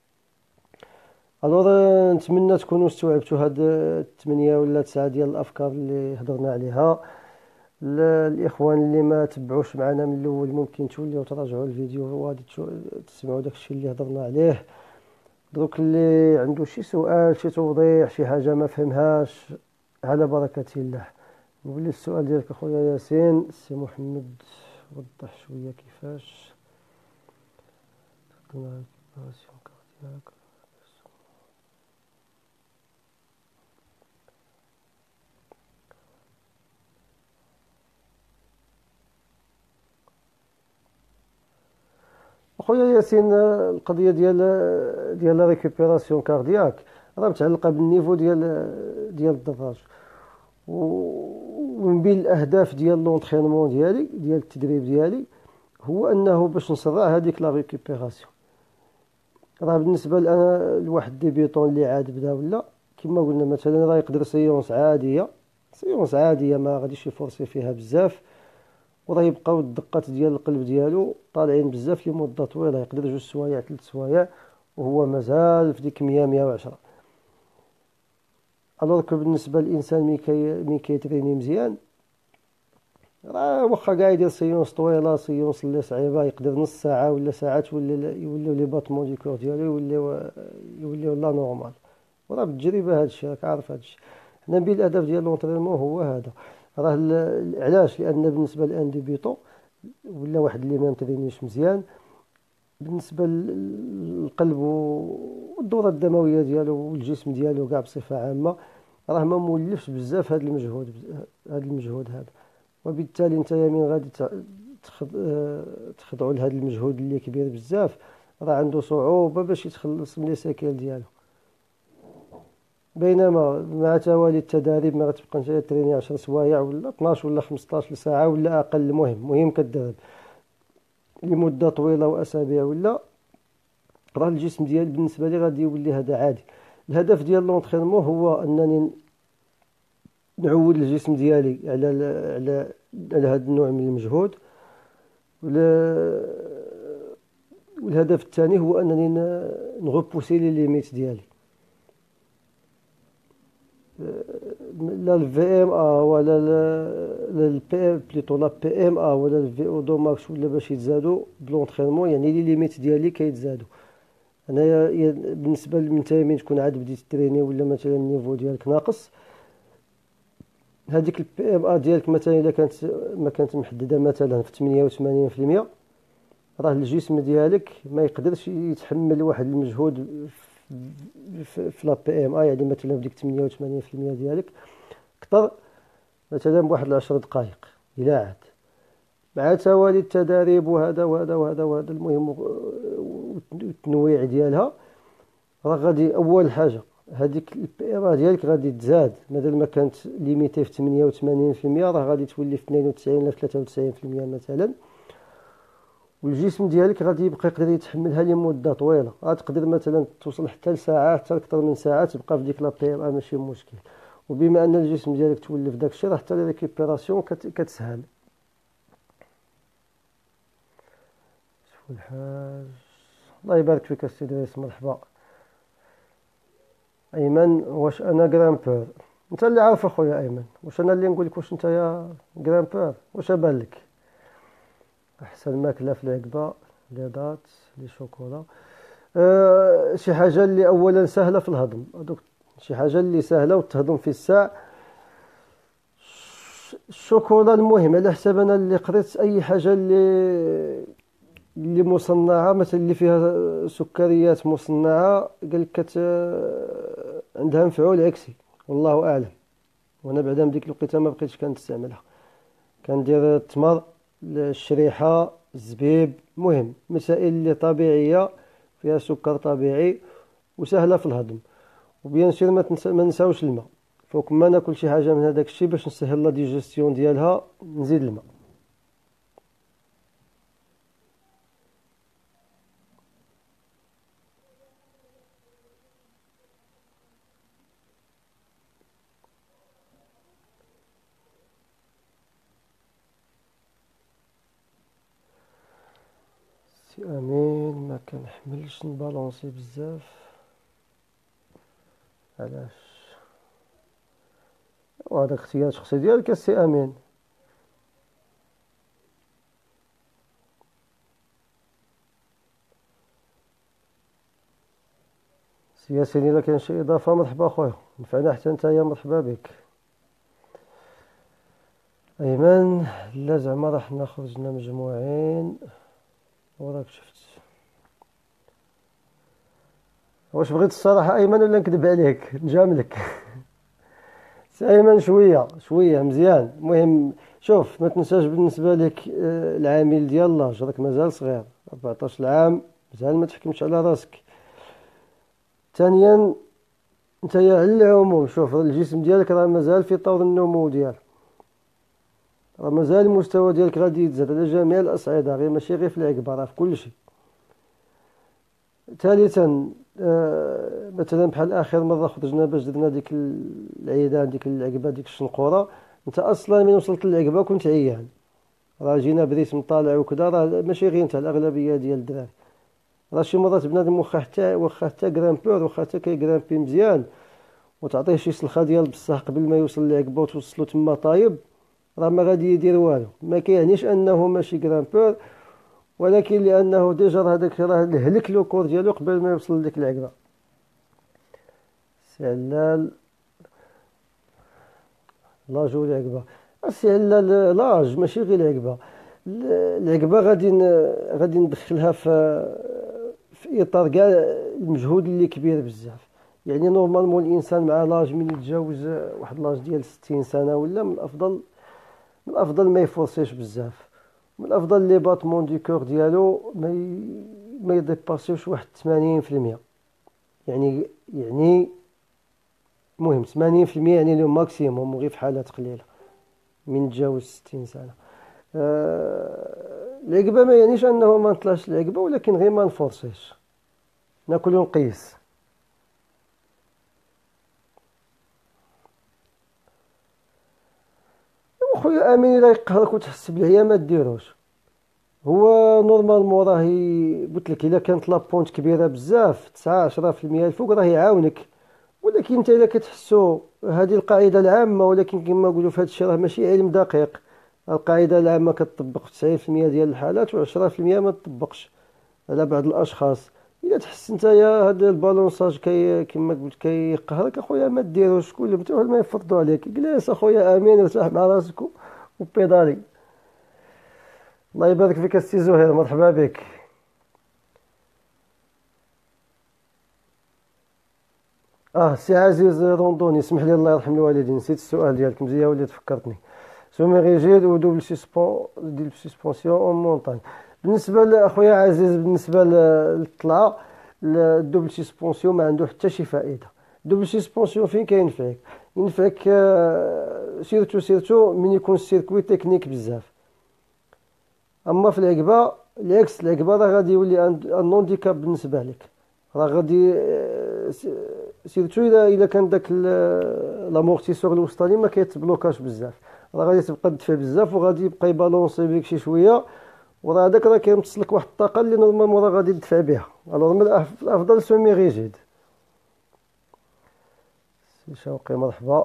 الوغ نتمنى تكونوا استوعبتوا هاد الثمانية ولا تسعة ديال الافكار اللي هضرنا عليها. الاخوان اللي ما تبعوش معنا من الاول ممكن توليو تراجعوا الفيديو وغادي تسمعوا داكشي اللي هضرنا عليه. دروك اللي عنده شي سؤال، شي توضيح، شي حاجه ما فهمهاش، على بركه الله. نقول لي السؤال ديالك اخويا ياسين. سي محمد وضح شويه كيفاش تخدم الريكوبيراسيون كاردياك. اخويا ياسين، القضيه ديال ديال لا ريكوبيراسيون كاردياك راه متعلقه بالنيفو ديال ديال الدراج. ومن بين الاهداف ديال لونطرينمون ديالي ديال التدريب ديالي هو انه باش نسرع هذيك لا ريكوبيراسيون. راه بالنسبه لانا لواحد ديبيطون اللي عاد بدا ولا كما قلنا مثلا راه يقدر سيونس عاديه سيونس عاديه ما غاديش يفورسي فيها بزاف، وراه يبقاو الدقات ديال القلب ديالو طالعين بزاف لمده طويله، يقدر جوج سوايع ثلاث سوايع وهو مازال في ديك مية مية وعشرة. الوغ كو بالنسبه للانسان ملي كي ملي كيتريني مزيان راه واخا كاع يدير سيونس طويله سيونس اللي صعيبه يقدر نص ساعه ولا ساعات ولا يوليو لي باتمون دي كور ديالو يوليو يوليو لا نورمال. وراه بالتجربه هذا الشيء راك عارف هذا الشيء. حنا بين الاهداف ديال لونطرينمون هو هذا. راه علاش؟ لان بالنسبه لان ديبيطون ولا واحد اللي ما مترينيش مزيان، بالنسبه للقلب والدوره الدمويه ديالو والجسم ديالو كاع بصفه عامه راه ما مولفش بزاف هذا المجهود هذا المجهود هذا. وبالتالي انت من غادي تخضعوا لهذا المجهود اللي كبير بزاف راه عنده صعوبه باش يتخلص من لي سيكيل ديالو. بينما مع توالي التدريب ما غتبقى انت تريني عشر سوايع ولا اثناش ولا خمسطاش ساعه ولا اقل، المهم مهم كتدرب لمده طويله واسابيع ولا راه الجسم ديالي بالنسبه لي غادي يولي هذا عادي. الهدف ديال لونطرينمون هو انني نعود الجسم ديالي على على على هذا النوع من المجهود. والهدف الثاني هو انني نغوبوسي لي ليميت ديالي. لا الفي ام ا ولا البي بليتو لا بي ام ا ولا الفي او دو ماكس ولا باش يتزادوا بلونطرينمون يعني لي ليميت ديالي كيتزادوا. انايا بالنسبه للمنتهى من تكون عاد بديت تريني ولا مثلا النيفو ديالك ناقص، هذيك البي ام ا ديالك مثلا الا كانت ما كانت محدده مثلا في ثمانية وثمانين بالمية راه الجسم ديالك ما يقدرش يتحمل واحد المجهود في لا بي ام ا. يعني مثلا في ديك ثمانية وثمانين بالمية ديالك اكثر مثلا بواحد العشر دقائق الى عاد مع توالي التدريب وهذا وهذا وهذا وهذا المهم والتنويع ديالها، راه غادي اول حاجه هذيك البي ار ديالك غادي تزاد، مادام ما كانت ليميتي في ثمانية وثمانين بالمئة راه غادي تولي في اثنين وتسعين ولا في ثلاثة وتسعين بالمئة مثلا. والجسم ديالك غادي يبقى يقدر يتحملها لمده طويله، غتقدر مثلا توصل حتى لساعات، حتى اكثر من ساعات تبقى في ديك لا بي ار ماشي مشكل. وبما ان الجسم ديالك تولف داك الشيء راه حتى لي ريكوبيراسيون كتسهل. شوف الحاج، الله يبارك فيك السي دريس، مرحبا. ايمن، واش انا غرامبور؟ انت اللي عارف اخويا ايمن، واش انا اللي نقول لك واش انت يا غرامبور؟ واش بان لك احسن ماكله في العقبه؟ لي دات، لي شوكولا، أه شي حاجه اللي اولا سهله في الهضم، هذوك شي حاجه اللي سهله وتهضم في الساع. الشوكولا المهم على حسب انا اللي قريت، اي حاجه اللي اللي مصنعه مثلا اللي فيها سكريات مصنعه قال لك عندها مفعول عكسي، والله اعلم. وانا بعدا من ديك الوقيته ما بقيتش كنستعملها، كندير التمر، الشريحه، الزبيب، المهم مسائل اللي طبيعيه فيها سكر طبيعي وسهله في الهضم. وبيان سير ما ما نساوش الماء، فوق ما ناكل شي حاجه من هذاك الشيء باش نسهل لا ديجيستيون ديالها نزيد الماء. سي امين، ما كنحملش نبالونسي بزاف، علاش؟ وهذاك اختيار شخصي ديالك السي امين. سي ياسين، الا كاين شي اضافه مرحبا خويا، نفعنا حتى نتايا، مرحبا بك. ايمن، لا زعما راه حنا خرجنا مجموعين وراك شفت. واش بغيت الصراحه ايمن ولا نكذب عليك نجاملك؟ سي ايمن شويه شويه مزيان. المهم شوف، ما تنساش بالنسبه لك العامل ديال لاج، راك مازال صغير، أربعطاش عام، مازال ما تحكمش على راسك. ثانيا انت يا على العموم شوف، الجسم ديالك راه مازال في طور النمو ديالو، راه مازال المستوى ديالك غادي يتزاد على جميع الاصعده، غير ماشي غير في العقبه، راه في كل شيء. ثالثا آه مثلا بحال اخر مره خرجنا باش درنا ديك العيدان، ديك العقبه، ديك الشنقوره، انت اصلا من وصلت للعقبه كنت عيان، راه جينا بريتم طالع وكذا، راه ماشي غير انت، الاغلبيه ديال الدراري. راه شي مرات بنادم واخا حتى واخا حتى غرامبور، واخا حتى كيغرامبي مزيان وتعطيه شي سلخه ديال بصح قبل ما يوصل للعقبه وتوصلو تما طايب، راه ما غادي يدير والو. ما كيعنيش انه ماشي غرامبور، ولكن لانه ديجا هذاك راه هلك لو كور ديالو قبل ما يوصل لديك العقبه. سي علال، لاج والعقبه، السي علال لاج ماشي غير العقبه. العقبه غادي غادي ندخلها في في اطار كاع المجهود اللي كبير بزاف. يعني نورمالمون الانسان مع لاج من يتجاوز واحد لاج ديال ستين سنه ولا، من الافضل من الافضل ما يفورسيش بزاف، من الافضل لي باتمون دي كور ديالو ما ي... ما يديباسيوش واحد ثمانين بالمئة. يعني يعني المهم ثمانين بالمئة يعني لو ماكسيموم، غير في حالات قليله من تجاوز ستين سنه. أه... العقبه ما يعنيش انه ما نطلعش العقبه، ولكن غير ما نفورسيش، ناكل ونقيس. خويا امين، الا يقهرك وتحس بالعيا ما ديروش. هو نورمالمون راهي قلت لك، الا كانت لابونت كبيره بزاف تسعة عشرة بالمئة الفوق راه يعاونك، ولكن انت الا كتحسو هذه القاعده العامه، ولكن كما نقولوا في هذا الشيء راه ماشي علم دقيق. القاعده العامه كتطبق في تسعين بالمئة ديال الحالات، و10% ما تطبقش على بعض الاشخاص. الا تحس انت يا هذا البالونساج كي كما قلت كيقهرك اخويا ما ديروش، كل متى ما يفرضوا عليك، جلس اخويا امين وارتاح مع راسك وبيدالي. الله يبارك فيك السي زهير، مرحبا بك. اه سي عزيز روندوني، اسمح لي الله يرحم الوالدين، نسيت السؤال ديالك، مزيان وليت فكرتني. سومي ريجيد و دوبل سيسبون ديال سيسبونسيون اون مونطاج. بالنسبه لاخويا عزيز، بالنسبه للطلعه الدوبل سيسبونسيون ما عنده حتى شي فائده. الدوبل سيسبونسيون فين كينفعك؟ ينفعك آه، سيرتو سيرتو من يكون السيركوي تكنيك بزاف. اما في العقبه العكس، العقبه راه غادي يولي ان هانديكاب بالنسبه لك، راه غادي آه، سيرتو الا الا كان داك لامورتيسور الوسطاني ما كيتبلوكاش بزاف، راه غادي تبقى تدفع بزاف وغادي يبقى يبالونسي بك شي شويه، وراه هذاك راه كيمتص لك واحد الطاقه اللي نورمالمون راه غادي تدفع بها. الوغ من الافضل سومي ريجيد. سي شوقي مرحبا.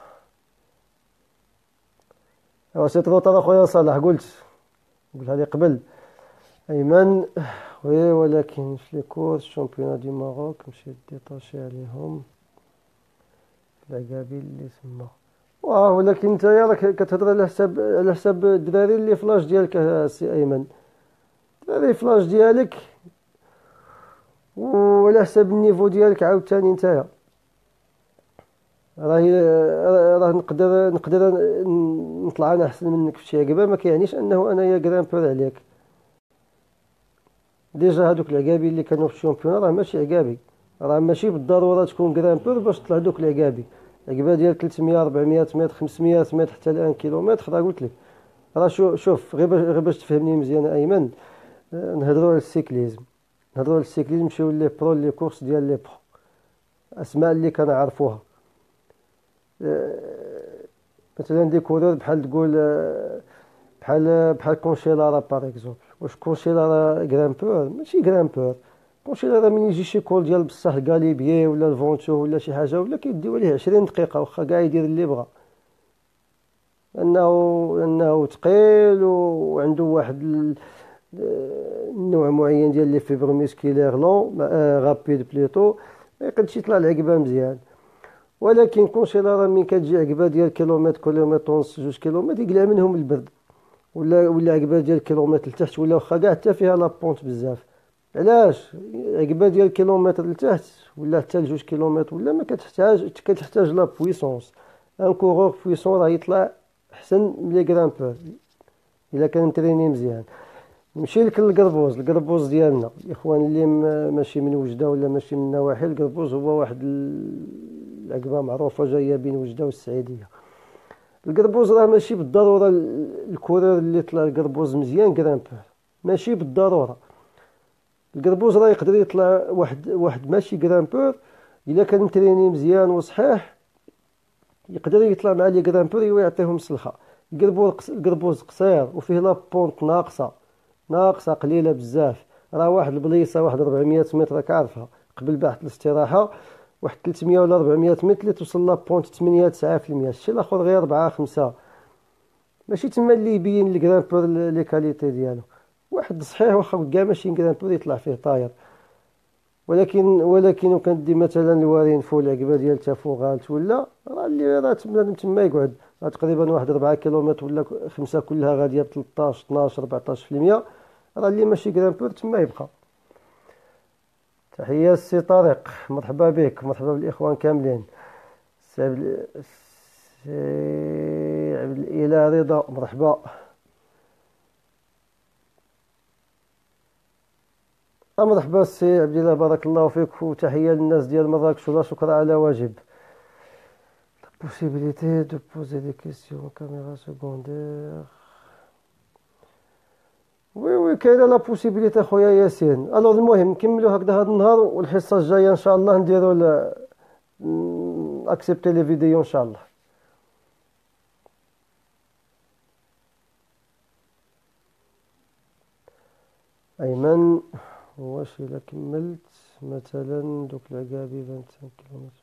ايوا سي تروطار اخويا صالح، قلت قلتها لي قبل. ايمن وي، ولكن في لي كورس الشامبيون دي ماروك مشيت ديطاشي عليهم العقابي اللي تما. واه ولكن نتايا راك كتهضر على حساب على حساب الدراري اللي فلاش ديالك سي ايمن، الدراري فلاش ديالك وعلى حساب النيفو ديالك عاوتاني نتايا. راهي راه نقدر نقدر نطلع انا احسن منك في شي عقبه، ما كيعنيش انه انايا كرامبور عليك. ديجا هادوك العقابي اللي كانوا في الشامبيون راه ماشي عقابي، راه ماشي بالضروره تكون كرامبور باش تطلع دوك العقابي. عقبه ديال ثلاثمية أربعمية متر خمسمية متر حتى ل كيلومتر، راه قلت لك. راه شو شوف غير باش غير باش تفهمني مزيان ايمن، نهضروا على السيكليزم، نهضروا على السيكليزم، نمشيو لي برو لي كورس ديال لي برو، اسماء اللي كنعرفوها. مثلا دي كورور بحال تقول بحال بحال كونشيلارا باغ اكزومبل. واش كونشيلارا غرامبور؟ ماشي غرامبور. كونشيلارا من يجي شي كول ديال بصح الكاليبيي ولا الفونتو ولا شي حاجه ولا كيديو عليه عشرين دقيقه واخا كاع يدير اللي بغا، انه انه ثقيل وعنده واحد النوع معين ديال لي فيبر ميسكيلير لون رابيد بليتو، ما يقدش يطلع العقبه مزيان. ولكن كونشيلارا من كتجي عقبه ديال كيلومتر كيلومتر ونص جوج كيلومتر يقلع منهم البرد، ولا ولا عقبه ديال كيلومتر لتحت ولا واخا كاع حتى فيها لابونت بزاف. علاش؟ عقبه ديال كيلومتر لتحت ولا حتى لجوج كيلومتر ولا ما كتحتاج كتحتاج لا بويسونس. ان كورور بويسون راه يطلع احسن من لي غرامبور الا كان متريني مزيان. نمشي لك للقربوز، القربوز ديالنا الاخوان اللي ماشي من وجده ولا ماشي من نواحي، القربوز هو واحد العقبه معروفه جايه بين وجده والسعيديه. القربوز راه ماشي بالضروره الكورور اللي طلع القربوز مزيان غرامبور، ماشي بالضروره. القربوز راه يقدر يطلع واحد واحد ماشي غرامبور الا كان متريني مزيان وصحيح، يقدر يطلع مع لي غرامبور ويعطيهم سلخه. القربوز القربوز قصير وفيه لابونط ناقصه ناقصه قليله بزاف. راه واحد البليصه واحد أربعمية متر راك عارفها قبل بحث الاستراحه، واحد ثلاثمية ولا أربعمية متر اللي توصل لابونط ثمانية تسعة في المية، الشيء الاخر غير أربعة خمسة. ماشي تما اللي يبين الكرامبور لي كاليتي ديالو. واحد صحيح واخا كاع ماشي كرامبور يطلع فيه طاير، ولكن ولكن كندي مثلا الوارين فول عقبه ديال تافوغالت ولا راه اللي راه تما تما يقعد راه تقريبا واحد أربعة كيلومتر ولا خمسة كلها غاديه ب ثلاثطاش اثناش أربعطاش في المية، راه اللي ماشي كرامبور تما يبقى. تحيه السي طارق، مرحبا بك، مرحبا بالاخوان كاملين. سي عبد سي عبد الاله رضا مرحبا. مرحبا السي عبد الله، بارك الله فيك، وتحيه للناس ديال مراكش ولا شكر على واجب. possibilité de poser des questions caméra secondaire. وي وي كاينه لا بوسيبيليتي خويا ياسين. الوغ المهم نكملوا هكذا هذا النهار، والحصه الجايه ان شاء الله نديروا اكسبتي لي فيديو ان شاء الله. ايمن واش الا كملت مثلا دوك العقابي خمسة وعشرين كيلومتر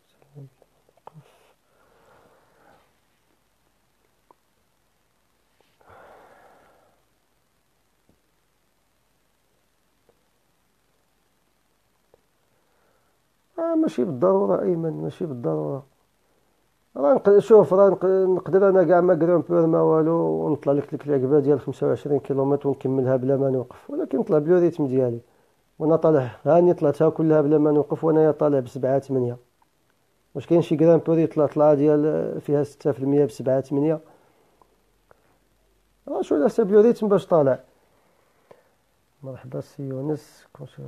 آه ماشي بالضروره ايمن، ماشي بالضروره. راه نقدر شوف راه نقدر انا كاع ما كرامبور ما والو ونطلع لك ديك العقبه ديال خمسة وعشرين كيلومتر ونكملها بلا ما نوقف، ولكن نطلع بلو ريتم ديالي وانا طالع. هاني طلعتها كلها بلا ما نوقف وانا طالع بسبعة ثمانية. واش كاين شي كرامبور يطلع طلعه ديال فيها ستة في المية بسبعة ثمانية؟ راه شو على حساب لو ريتم باش طالع. مرحبا سي يونس. كنت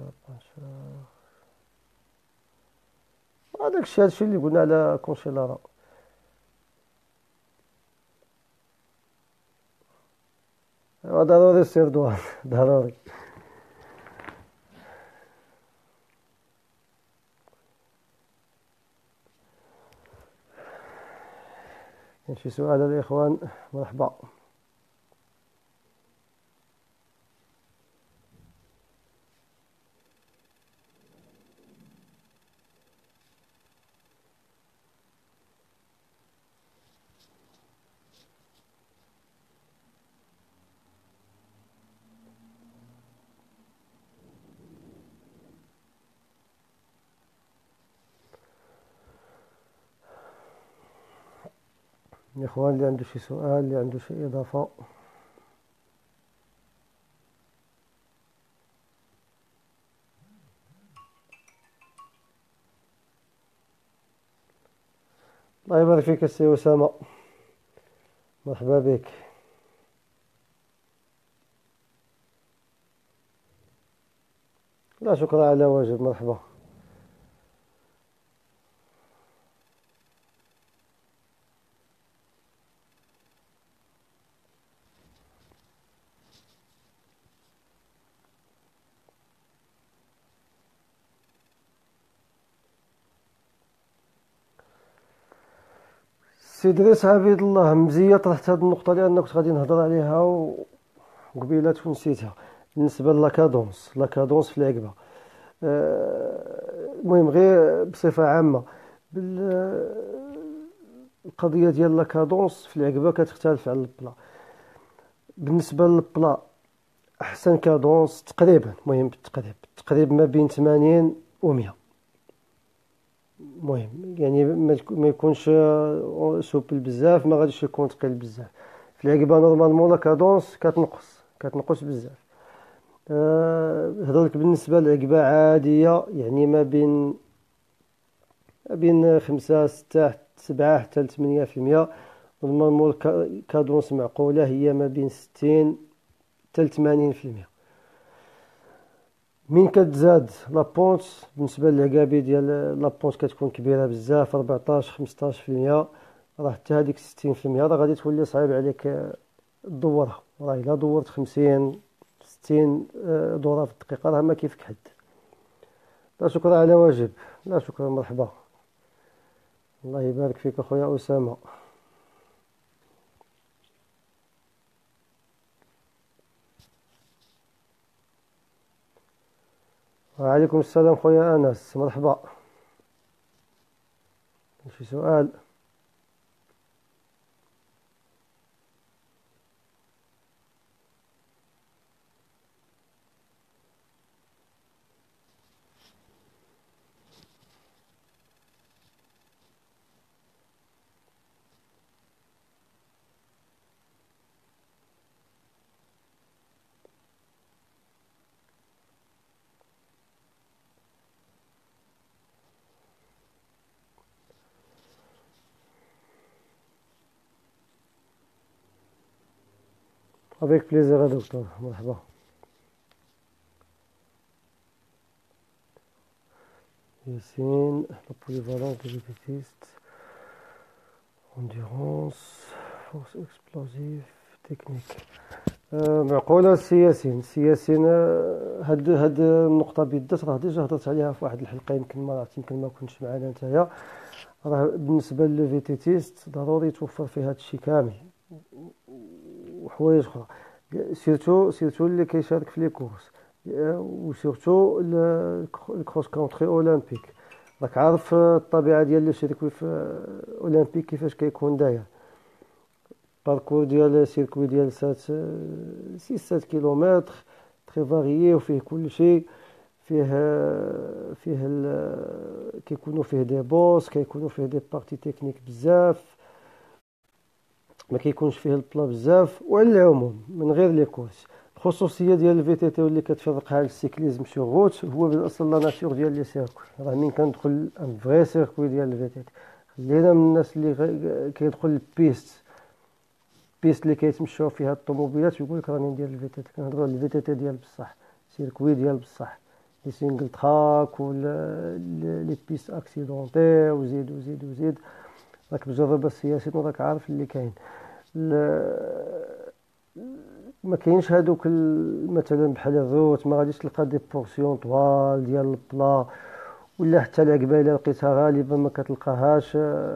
هذاك الشيء هادشي اللي قلنا على كونشيلارا. ضروري سير دوان ضروري. كاين شي سؤال الاخوان؟ مرحبا. الاخوان اللي عنده شي سؤال، اللي عنده شي اضافه. الله يبارك فيك السي اسامه، مرحبا بك. لا شكرا على واجب، مرحبا. سي دريس عبيد الله، مزيه طرحت هذه النقطه لان كنت غادي نهضر عليها وقبيلات ونسيتها. بالنسبه لاكادونس، لاكادونس في العقبه، المهم غير بصفه عامه القضيه ديال لاكادونس في العقبه كتختلف على البلا. بالنسبه للبلا احسن كادونس تقريبا، المهم بالتقريب تقريبا ما بين ثمانين و مية. المهم يعني ما يكونش سوبل بزاف، ما غاديش يكون ثقيل بزاف. في العقبه نورمالمون لاكادونس كتنقص كتنقص بزاف. أه هضرلك بالنسبه للعقبه عاديه، يعني ما بين ما بين خمسة ستة سبعة حتى لثمانية في المية. نورمالمون كادونس معقوله هي ما بين ستين حتى لثمانين في المية. من كتزاد لابونت بالنسبه للعقابي ديال لابونت كتكون كبيره بزاف، أربعطاش خمسطاش في المية، راه حتى هذيك ستين في المية راه غادي تولي صعيب عليك تدورها. راه الا دورت خمسين ستين دوره في الدقيقه راه ما كيفك حد. لا شكرا على واجب. لا شكرا، مرحبا. الله يبارك فيك اخويا اسامه. وعليكم السلام خويا انس، مرحبا. شي سؤال؟ افيك بليزير يا دكتور، مرحبا. ياسين، لا بوليفالونس بوليفيتيست، انديرونس، فورس اكسبلوزيف، تكنيك. آه معقوله سي ياسين. سي ياسين آه هاد هاد النقطه بالذات راه ديجا هضرت عليها في واحد الحلقه، يمكن ما يمكن ما كنتش معنا نتايا. راه بالنسبه لو تيست ضروري توفر فيه هادشي كامل وحوايج اخرى، سيرتو سيرتو اللي كيشارك في لي كورس، وسيرتو الكروس كونتري اولمبيك. راك عارف الطبيعه ديال لي سيركوي في اولمبيك كيفاش كيكون داير. باركور ديال سيركوي ديال سات ستة سبعة كيلومتر تري فاريي، وفيه كل شيء. فيه فيه كيكونوا فيه دي بوس، كيكونوا فيه دي بارتي تكنيك بزاف، ما كيكونش فيه البلا بزاف. وعلى العموم من غير لي كورس، الخصوصيه ديال الفي تي تي واللي كتفرقها على السيكليزم سور روت هو بالاصل لا ناتور ديال لي سيركوي. راه من كندخل ان فري سيركوي ديال الفي تي تي، خلينا من الناس اللي كيدخل البيست بيست اللي كيتمشاو فيها الطوموبيلات ويقول لك راني ندير الفي تي تي. كنهضروا على الفي تي تي ديال بصح، سيركوي ديال بصح لي سينجل تراك ولا لي بيست اكسيدونتي وزيد وزيد وزيد. راك مجرب السياسي وراك عارف اللي كاين. ما كاينش هادوك مثلا بحال الروت، ما غاديش تلقى دي بورسيون طوال ديال البلا، ولا حتى العقبه لقيتها غالبا ما كتلقاهاش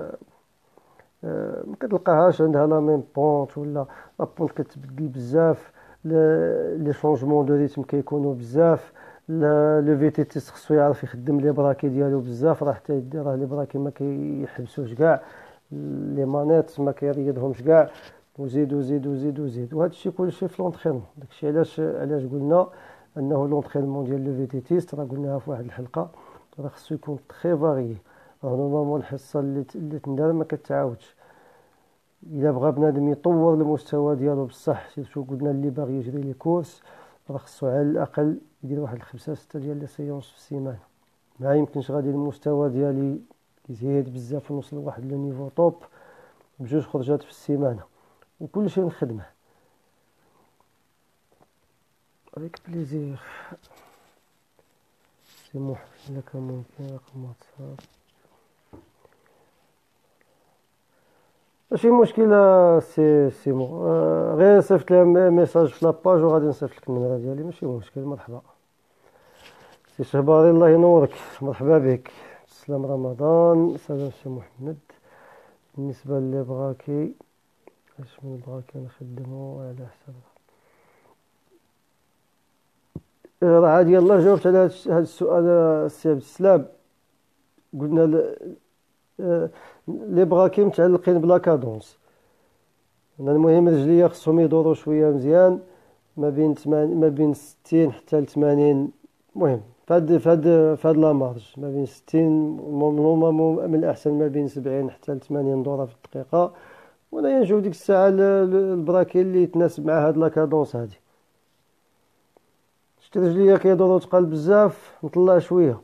ما كتلقاهاش عندها لا ميم بونط، ولا لا بونط كتبدل بزاف، لي شونجمون دو ريتم كيكونوا بزاف، لو في تي تي خصو يعرف يخدم لي براكي ديالو بزاف، راه حتى يدير راه لي براكي ما كيحبسوش كاع، لي مانيت ما كيريضهمش كاع، وزيد وزيد وزيد وزيد. وهذا الشيء كلشي في لونطرينمون. داكشي علاش علاش قلنا انه لونطرينمون ديال لو في تي تيست راه قلناها في واحد الحلقه، راه خصو يكون تري فاريي. راه نورمالمون الحصه اللي اللي تندار ما كتعاودش. الا بغى بنادم يطور المستوى ديالو بصح، سيرتو قلنا اللي باغي يجري لي كورس، راه خصو على الاقل يدير واحد خمسة ستة ديال لي سيونس في السيمانه. ما يمكنش غادي المستوى ديالي يزيد بزاف ونوصل لواحد لو نيفو طوب بجوج خرجات في السيمانه، وكل شيء نخدمه افيك بليزير. سي محمد الا كان ممكن رقم واتساب. ماشي مشكله سي سي مو آه غير صيفط لي ميساج في لاباج وغادي نصيفط لك النمره ديالي، ماشي مشكل. مرحبا سي شهباري، الله ينورك، مرحبا بك. تسلم رمضان. سلام سي محمد. بالنسبه لي بغاكي اش من بغاكي نخدمو على حساب راه عادي. يلاه جاوبت على هذا السؤال السي عبد السلام. قلنا لي براكي متعلقين بلا كادونس. المهم رجليا خصهم يدوروا شويه مزيان، ما بين ما بين ستين حتى ل ثمانين. المهم فهاد فهاد فهاد لا مارج ما بين ستين نورمالمون من الاحسن ما بين سبعين حتى ل ثمانين دوره في الدقيقه. وانا نشوف ديك الساعه البراكي اللي يتناسب مع هاد لا كادونس هادي. شتي رجليا كيدوروا تقال بزاف، نطلع شويه.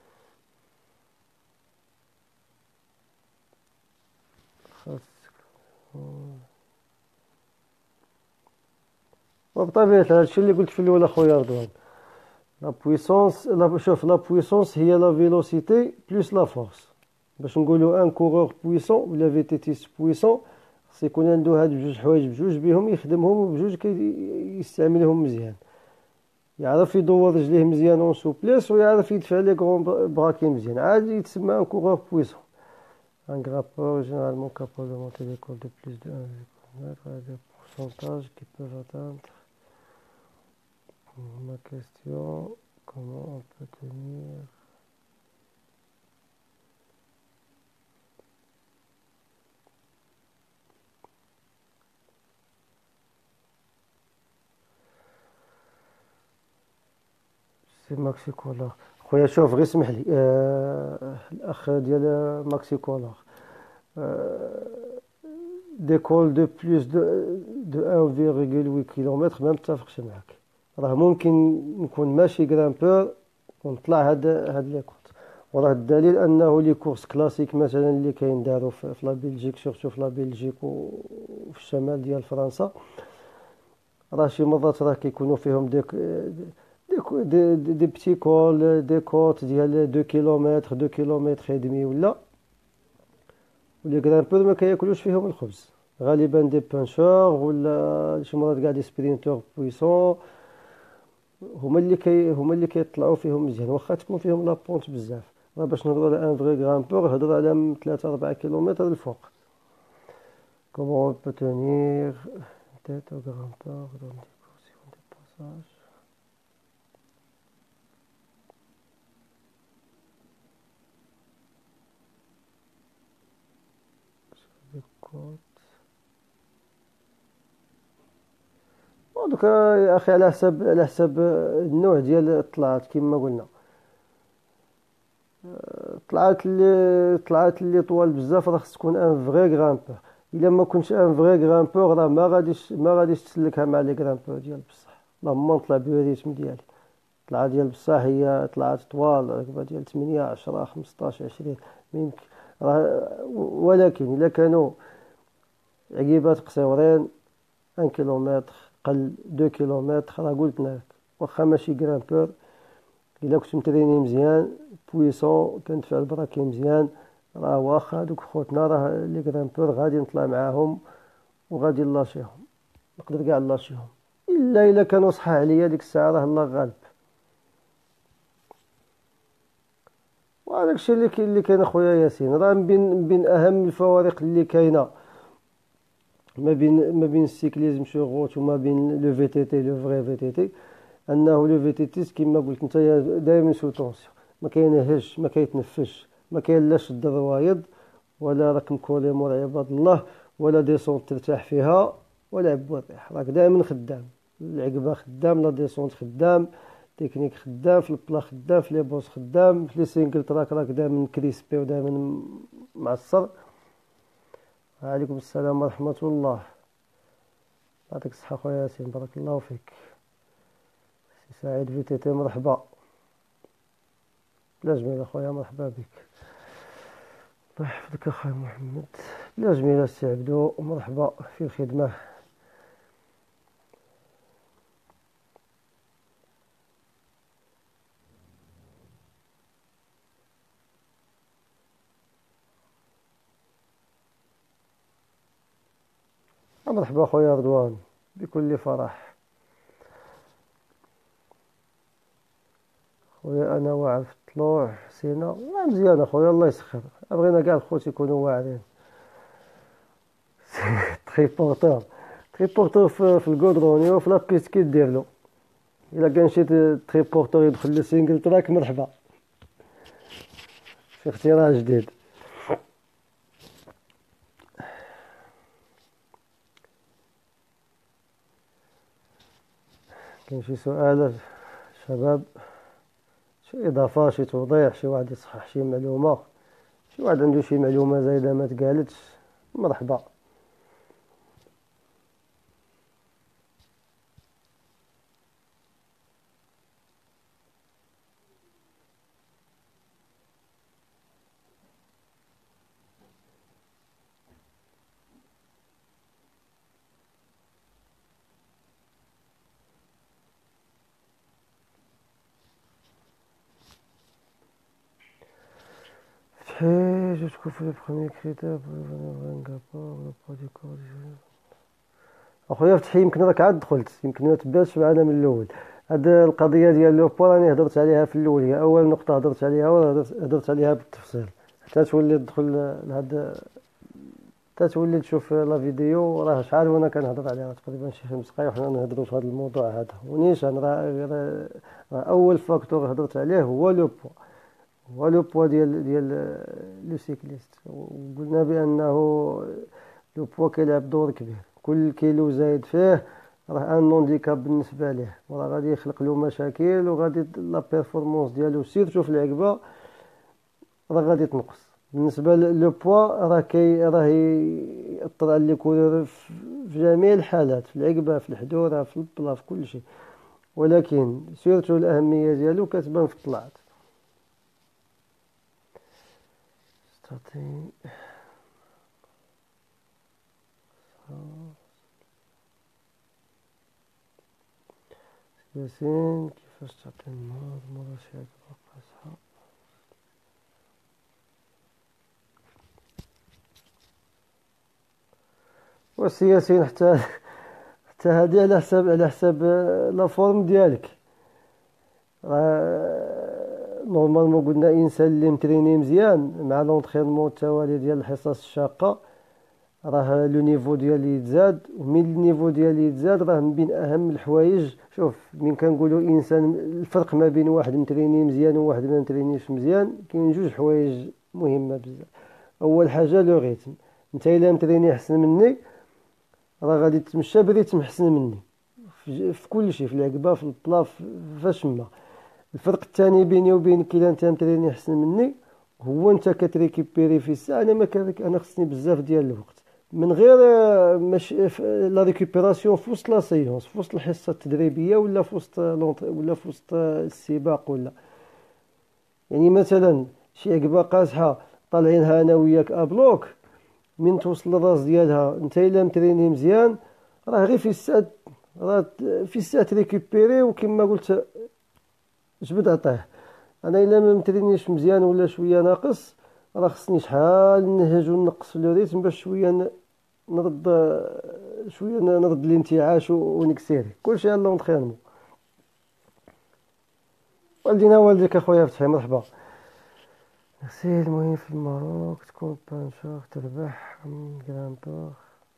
وبطبيعه الحال هادشي اللي قلت في الاول اخويا رضوان، لا بويسونس لا شوف لا بويسونس هي لا فيلوسيتي بلس لا فورس. باش نقولوا ان كورور بويسون ولا فيتيتيست بويسون، خص يكون عنده هاد بجوج حوايج بجوج بهم يخدمهم، وبجوج كيستعملهم مزيان. يعرف يدور رجليه مزيان اون سوبليس، ويعرف يدفع لي كغون براكي مزيان، عادي يتسمى ان كورور بويسون. ان غرابور généralement capable de monter des cols de plus de un virgule cinq mètres avec des pourcentages qui peuvent atteindre. Ma question, comment on peut tenir سي ماكسي كولار. خويا شوف غير اسمح لي، آه الاخ ديال ماكسي كولار، آه دي كول دو بلوس دو دو واحد فاصلة ثمانية كيلومتر ما متفقش معاك. راه ممكن نكون ماشي غرامبور ونطلع هاد هاد لي كورس، وراه الدليل انه لي كورس كلاسيك مثلا اللي كاين داروا في لا بلجيك، سورتو في لا بلجيك وفي الشمال ديال فرنسا، راه شي مرات راه كيكونوا فيهم دي دي دي, دي بتي كول دي كوت ديال دو كيلومتر دو كيلومتر ودمي، ولا ولي غرامبور ما كياكلوش فيهم الخبز، غالبا دي بانشور ولا شي مرات كاع دي سبرينتور بويسون، هما اللي كي هما اللي كيطلعوا فيهم مزيان، واخا تكون فيهم لابونت بزاف. راه باش نهضروا على ان فري غرامبور هضروا على ثلاثة أربعة كيلومتر الفوق. كومون بو تونير تيت او غرامبور دون دي بورسيون دي باساج دي كوت. دوكا يا اخي على حسب على حسب النوع ديال الطلعات كما قلنا. طلعات اللي طلعات اللي طوال بزاف راه خص تكون ان فري غرامبور. الا ما كنتش ان فري غرامبور راه ما غاديش ما غاديش تسلكها مع لي غرامبور ديال بصح. اللهم نطلع بالريتم ديالي. الطلعه ديال بصح هي طلعات طوال، ركبه ديال ثمانية عشرة خمسطاش عشرين ميمكن راه، ولكن الا كانوا عقيبات قصيورين، ان كيلومتر قل دو كيلومتر، راه قلت لك واخا ماشي غرامبور، الا كنت متريني مزيان بويسون كندفع البراكي مزيان، راه واخا دوك خوتنا راه لي غرامبور غادي نطلع معاهم وغادي نلاشيهم، نقدر كاع نلاشيهم، الا الا كانوا صحاح عليا ديك الساعه راه الله غالب. وهذاك الشيء اللي كاين اللي كاين اخويا ياسين، راه من بين من بين اهم الفوارق اللي كاينه ما بين ما بين السيكليزم سو غوت وما بين لو في تي تي لو فري في تي تي، انه لو في تي تي كما قلت انت دائما سو طونسيون، ما كاينهش، ما كيتنفسش، ما كاين لا شد الروايض ولا راك مكولي مور عباد الله ولا ديسونت ترتاح فيها ولا عبوا الريح، راك دائما خدام، العقبه خدام، لا ديسونت خدام، تكنيك خدام، في البلا خدام، في لي بوس خدام، في لي سينجل تراك راك دائما كريسبي ودائما معصر. وعليكم السلام ورحمه الله، يعطيك الصحه خويا ياسين، بارك الله فيك. سي سعيد في تي تي مرحبا، بلا جميل اخويا، مرحبا بك، الله يحفظك اخويا محمد، بلا جميل السي عبدو، مرحبا في الخدمه. مرحبا خويا رضوان، بكل فرح خويا، انا واعر في الطلوع حسينه، مزيان اخويا الله يسخر، بغينا كاع الخوت يكونوا واعرين. تريبورتور تريبورتور في, في الكودروني وفي لابيست كي دير له، الا كان شي تريبورتور يدخل لسينجل تراك مرحبا، في اختراع جديد. كاين شي سؤال شباب، شي اضافه، شي توضيح، شي واحد يصحح شي معلومه، شي واحد عنده شي معلومه زايده ما تقالتش، مرحبا. فتحي جو تكون في لي بروميي كريتير اخويا فتحي، يمكن راك عاد دخلت، يمكن ما تبداش معنا من الاول. هاد القضيه ديال لو بو راني هضرت عليها في الاول، هي اول نقطه هضرت عليها وهضرت عليها بالتفصيل، حتى تولي تدخل لهاد، حتى تولي تشوف لا فيديو، راه شحال وانا كنهضر عليها تقريبا شي خمس دقائق وحنا نهضروا في هذا الموضوع هذا، ونيشان راه اول فاكتور هضرت عليه هو لو بو، هو لو بو ديال ديال لو سيكليست، وقلنا بانه لو بو كيلعب دور كبير، كل كيلو زايد فيه راه ان نونديكاب بالنسبه ليه، وراه غادي يخلق له مشاكل، وغادي لا بيرفورمانس ديالو سيرتو في العقبه راه غادي تنقص. بالنسبه لو بوا راه كي راه ياثر على لي كولور في جميع الحالات، في العقبه، في الحدوره، في البلا، في كل شيء، ولكن سيرتو الاهميه ديالو كتبان في الطلعات. ياسين كيفاش تعطي النهار مرة شي عقبة قاصحة؟ وسي ياسين حتى حتى هادي على حساب على حساب لا فورم ديالك، راه نورمالمون قلنا انسان اللي متريني مزيان مع لونطرينمون التوالي ديال الحصص الشاقه راه لو نيفو ديالي يتزاد، ومن النيفو ديالي يتزاد راه من بين اهم الحوايج. شوف من كنقولوا انسان، الفرق ما بين واحد متريني مزيان وواحد ما مترينيش مزيان كاين جوج حوايج مهمه بزاف. اول حاجه لو ريتم، انت الا متريني احسن مني راه غادي تمشى بريتم احسن مني في, في كل شيء، في العقبه، في البلا، فاش ما. الفرق الثاني بيني وبينك الا انت متريني احسن مني هو انت كتريكيبيري في الساعه، انا ما كذلك، انا خصني بزاف ديال الوقت من غير مش لا ريكوبيراسيون في وسط لا سيونس، في وسط الحصه التدريبيه، ولا في وسط ولا في وسط السباق، ولا يعني مثلا شي عقبه قاصحه طالعينها انا وياك ابلوك، من توصل للراس ديالها انت الا متريني مزيان راه غير في الساعه راه في الساعه تريكوبيري، وكما قلت جبد عطيه. انا الا ما مترينيش مزيان ولا شويه ناقص، راه خصني شحال نهج ونقص في الريتم باش شويه نرد شويه نرد الانتعاش ونكسيري كلشي على لونطرينمون. والدينا والديك اخويا فتحي مرحبا. ميرسي. المهم في الماروك تكون بانشور تربح كرامبور.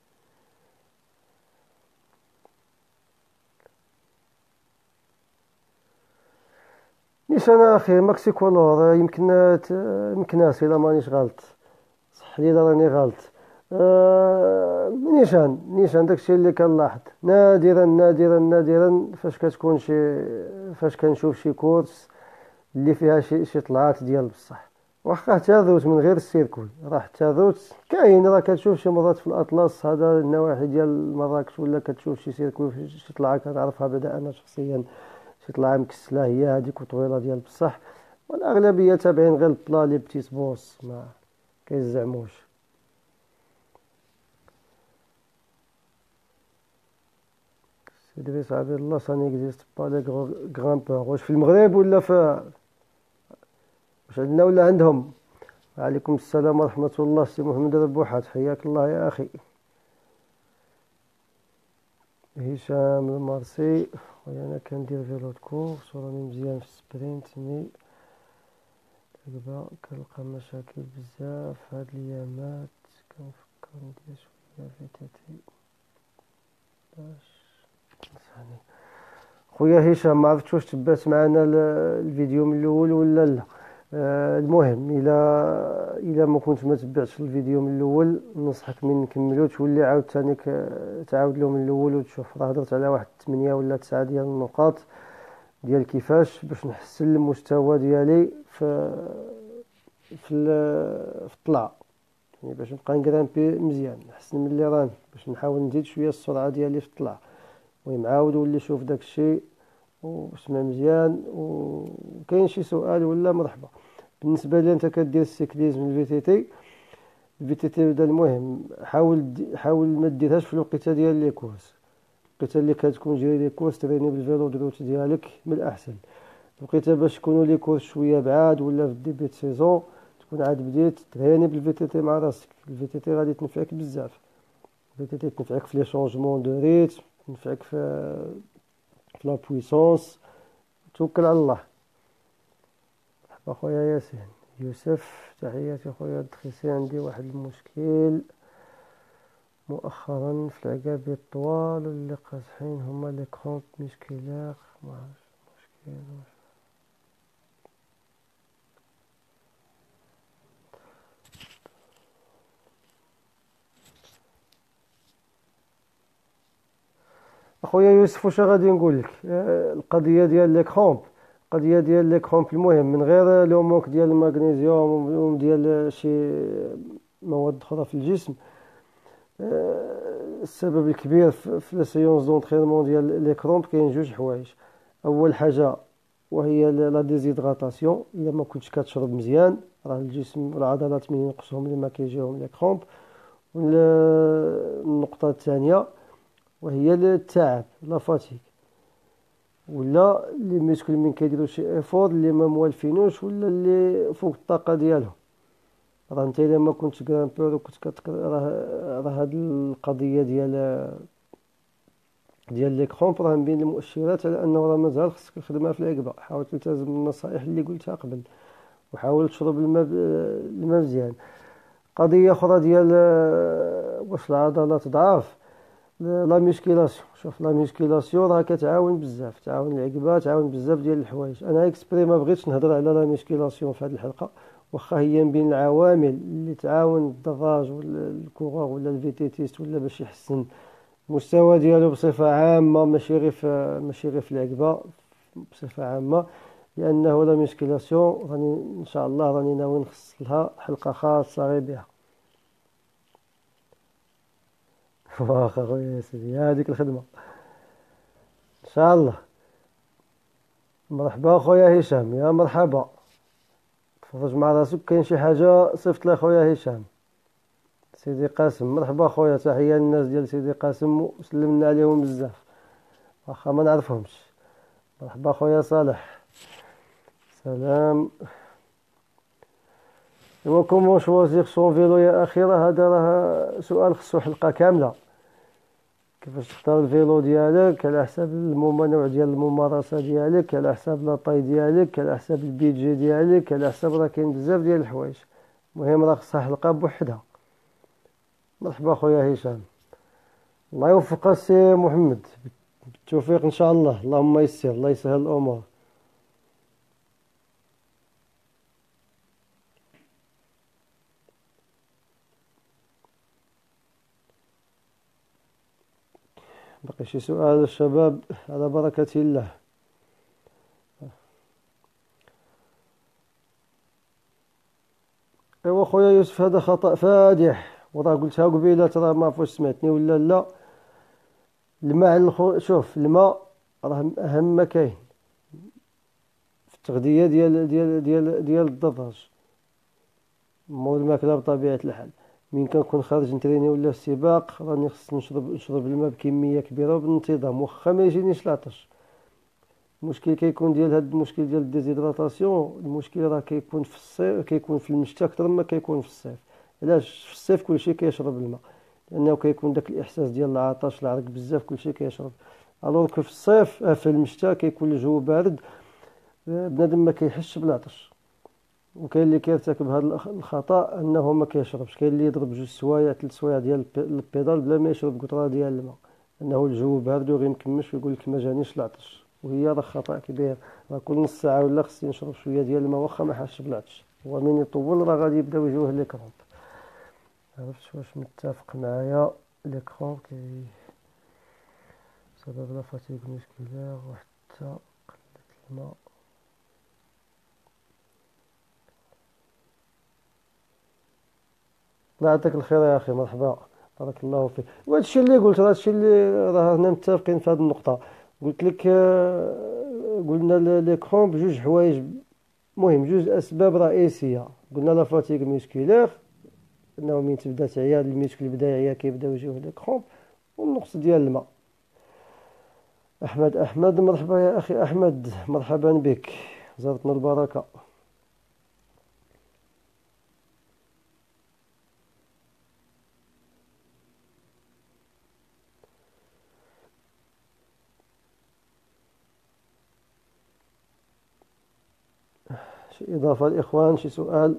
نيشان اخي ماكسي كولور يمكن يمكن ناسي الا مانيش غلط، صح لي راني غلط. آه نيشان نيشان داكشي اللي كنلاحظ نادرا نادرا نادرا فاش كتكون شي فاش كنشوف شي كورس اللي فيها شي شي طلعات ديال بصح. واخا حتى ذوت من غير السيركوي، راه حتى ذوت كاين، راه كتشوف شي مرات في الاطلس هذا النواحي ديال مراكش، ولا كتشوف شي سيركوي شي طلعه كنعرفها بعدا انا شخصيا، شي طلعه مكسله هي هذيك وطويله ديال بصح، والاغلبيه تابعين غير البلا لي بتيس بوس ما كيزعموش. ادريس عبد الله سان اكزيست با لي غرامبور، واش في المغرب ولا في واش عندنا ولا عندهم؟ وعليكم السلام ورحمه الله. سي محمد ربوحات حياك الله يا اخي. هشام المارسي، خويا انا كندير فيلو كورس وراني مزيان في السبرينت، مي دابا كنلقى مشاكل بزاف هاد الايامات، كنفكر ندير شويه في تي تي باش تنصحني. خويا هشام ما عرفتش واش تبعت معنا الفيديو من الاول ولا لا. آه المهم الا الا ما كنت ما تبعتش الفيديو من الاول ننصحك من نكملو تولي عاود ثاني تعاود له من الاول وتشوف. راه هضرت على واحد ثمانية ولا تسعة ديال النقاط ديال كيفاش باش نحسن المستوى ديالي في في في الطلعه، يعني باش نبقى نغرامبي مزيان، نحسن من اللي راني باش نحاول نزيد شويه السرعه ديالي في الطلعه. المهم عاود ولي شوف داك الشيء واسمع مزيان، وكاين شي سؤال ولا مرحبا. بالنسبه لي انت كدير السيكليزم الفي تي تي الفي تي تي هذا المهم حاول حاول ما ديرهاش في الوقيته ديال لي كورس، الوقيته اللي كتكون جاي لي كورس تريني بالفيلو دروت ديالك من الاحسن. الوقيته باش يكونوا لي كورس شويه بعاد ولا في ديبي د سيزون تكون عاد بديت تريني بالفي تي تي مع راسك. الفي تي تي غادي تنفعك بزاف، الفي تي تي تنفعك في لي شونجمون دو ريتم، تنفعك في في لا بويسونس. توكل على الله. مرحبا خويا ياسين. يوسف تحياتي خويا الدخيسي. عندي واحد المشكل مؤخرا في العقابي الطوال اللي قاصحين هما لي كرومب مشكلات، ما عرفتش مشكل واش. اخويا يوسف واش غادي نقول لك، القضيه ديال لي كرومب القضيه ديال لي كرومب المهم من غير لو موك ديال المغنيسيوم وديال شي مواد اخرى في الجسم. السبب الكبير في لي سيونس دونطرينمون ديال لي كرومب كاين جوج حوايج. اول حاجه وهي لا ديزيدغاتاسيون، الا ما كنتش كتشرب مزيان راه الجسم والعضلات من ينقصهم لما كيجيهم لي كرومب. والنقطه الثانيه وهي التعب لا فاتيك، ولا لي ميسكل من كيديروا شي افور اللي ما موالفينوش ولا اللي فوق الطاقه ديالهم. راه انت الا ما كنتش كرامبور وكنت كتقرا راه راه هاد القضيه ديال ديال لي كرومب راه من بين المؤشرات على انه راه مازال خصك تخدمها في العقبه. حاول تلتزم بالنصائح اللي قلتها قبل، وحاول تشرب الماء الماء مزيان. قضيه اخرى ديال واش العضلات ضعاف، لا ميسكيلاسيون. شوف لا ميسكيلاسيون راه كتعاون بزاف، تعاون العقبه، تعاون بزاف ديال الحوايج. انا اكسبري ما بغيتش نهضر على لا ميسكيلاسيون في هذه الحلقه، واخا هي من بين العوامل اللي تعاون الدراج ولا الكورور ولا الفيتيتيست ولا باش يحسن المستوى ديالو بصفه عامه، ماشي غير في ماشي غير في العقبه، بصفه عامه. لانه لا ميسكيلاسيون راني ان شاء الله راني ناوي نخصص لها حلقه خاصه غير بها. واخا خويا يا سيدي هذيك الخدمه ان شاء الله. مرحبا خويا هشام، يا مرحبا. تفرج مع راسك، كاين شي حاجه صيفط لي خويا هشام. سيدي قاسم مرحبا خويا، تحيه للناس ديال سيدي قاسم وسلمنا عليهم بزاف. واخا ما نعرفهمش. مرحبا خويا صالح. سلام. ايوا كومون شوازيغ سون فيلو يا اخي، راه هذا راه سؤال خصو حلقة كاملة. كيفاش تختار الفيلو ديالك على حساب النوع ديال الممارسة ديالك، على حساب لاطاي ديالك، على حساب البيدجي ديالك، على حساب راه كاين بزاف ديال الحوايج. المهم راه خصها حلقة بوحدها. مرحبا خويا هشام. الله يوفقك سي محمد، بالتوفيق ان شاء الله. اللهم يسر، الله يسهل الامور. باقي شي سؤال الشباب على بركة الله؟ ايوا خويا يوسف، هذا خطأ فادح، وراه قلتها قبيله، ترى ما فاش سمعتني ولا لا. الماء على الخو... شوف الماء راه اهم ما كاين في التغذية ديال ديال ديال ديال الدراج. مول الماكله بطبيعة الحال. من كنكون خارج نتريني ولا في السباق راني خصني نشرب نشرب الماء بكمية كبيرة وبانتظام، واخا ما يجينيش العطش. المشكل كيكون ديال هاد المشكل ديال الديزيدراتاسيون، المشكل راه كيكون في الصيف، كيكون في المشتى اكثر مما كيكون في الصيف. علاش؟ في الصيف كلشي كيشرب الماء، لانه كيكون داك الاحساس ديال العطش، العرق بزاف، كلشي كيشرب. الوغ كو في الصيف في المشتى كيكون الجو بارد، بنادم ما كيحسش بالعطش. وكاين اللي كيرتكب هذا الخطا انه ما كيشربش. كاين اللي يضرب جوج سوايع ثلاث سوايع ديال البيدال بلا ما يشرب قطره ديال الماء، انه الجو بارد وغير مكمش ويقول لك ما جانيش العطش. وهي راه خطا كبير. راه كل نص ساعه ولا خصني نشرب شويه ديال الماء واخا ما حاسش بالعطش. ومن يطول راه غادي يبداو يجوه لي كرومب. عرفت واش متفق معايا؟ لي كرومب كي سبب لا فاتيغ ميسكولير وحتى قله الماء. الله يعطيك الخير يا اخي، مرحبا، بارك الله فيك. وهذا الشيء اللي قلت، هذا الشيء اللي راه هنا متفقين في هذه النقطه. قلت لك آه، قلنا لي كرومب جوج حوايج مهم، جوج اسباب رئيسيه. قلنا لا فاتيغ ميسكولير، انه من تبدا تعيا الميسكل بدا يعيا كيبداو يجيوه لي كرومب، والنقص ديال الماء. احمد احمد مرحبا يا اخي احمد، مرحبا بك، زرتنا البركه. شي اضافه الاخوان، شي سؤال؟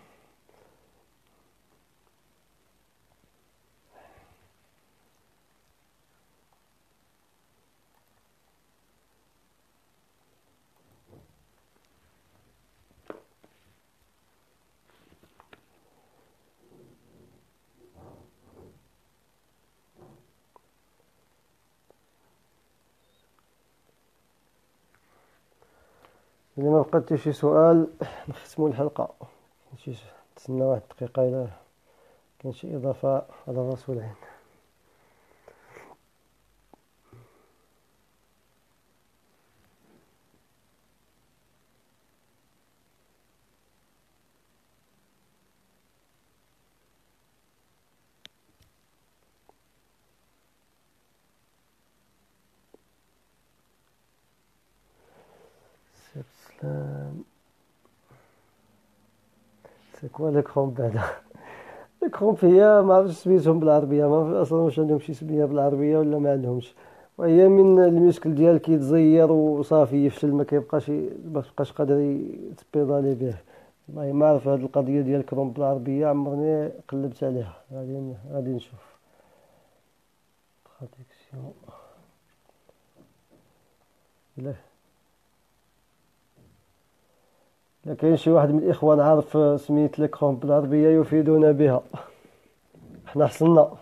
إذا ما بقات شي سؤال نختموا الحلقة. شي تسنى واحد الدقيقة إلا كاين شي إضافة على الراس والعين. سي سلام. سي كوا لي كرومب بعدا؟ لي كرومب هي ما عرفتش سميتهم بالعربية، ما اصلا واش عندهم شي سمية بالعربية ولا ما عندهمش. وهي من الميسكل ديالك كيتزير وصافي يفشل، ما كيبقاش ما تبقاش قادر تبيدالي به. والله ما عرف هاد القضية ديال الكرومب بالعربية، عمرني قلبت عليها. غادي غادي نشوف تراديكسيون. لا لا كاين شي واحد من الاخوان عارف سميت لي كرومب بالعربية يفيدونا بها، حنا حصلنا.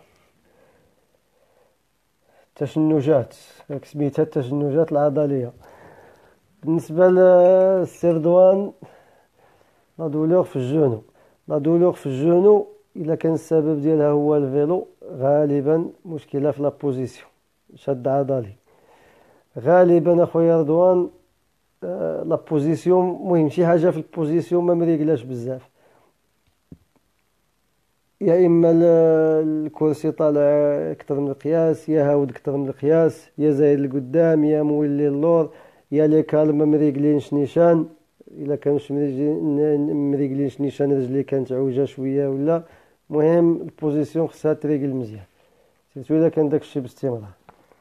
تشنجات، هاك سميتها التشنجات العضلية. بالنسبة للسيردوان، لا دولور في الجونو. لا دولور في الجونو الا كان السبب ديالها هو الفيلو، غالبا مشكلة في لا بوزيسيون، شد عضلي. غالبا اخويا رضوان آه لا بوزيسيون، مهم شي حاجة في البوزيسيون ما مريقلاش بزاف. يا اما ال- الكرسي طالع اكثر من القياس، يا هاود اكثر من القياس، يا زايد لقدام، يا مولي اللور، يا لي كالما مريقلينش نيشان. الا كانوش مريقلين- مريقلينش نيشان، رجلي كانت عوجه شويه ولا. المهم البوزيسيون خصها تريقل مزيان، سيرتو الا كان داكشي باستمرار.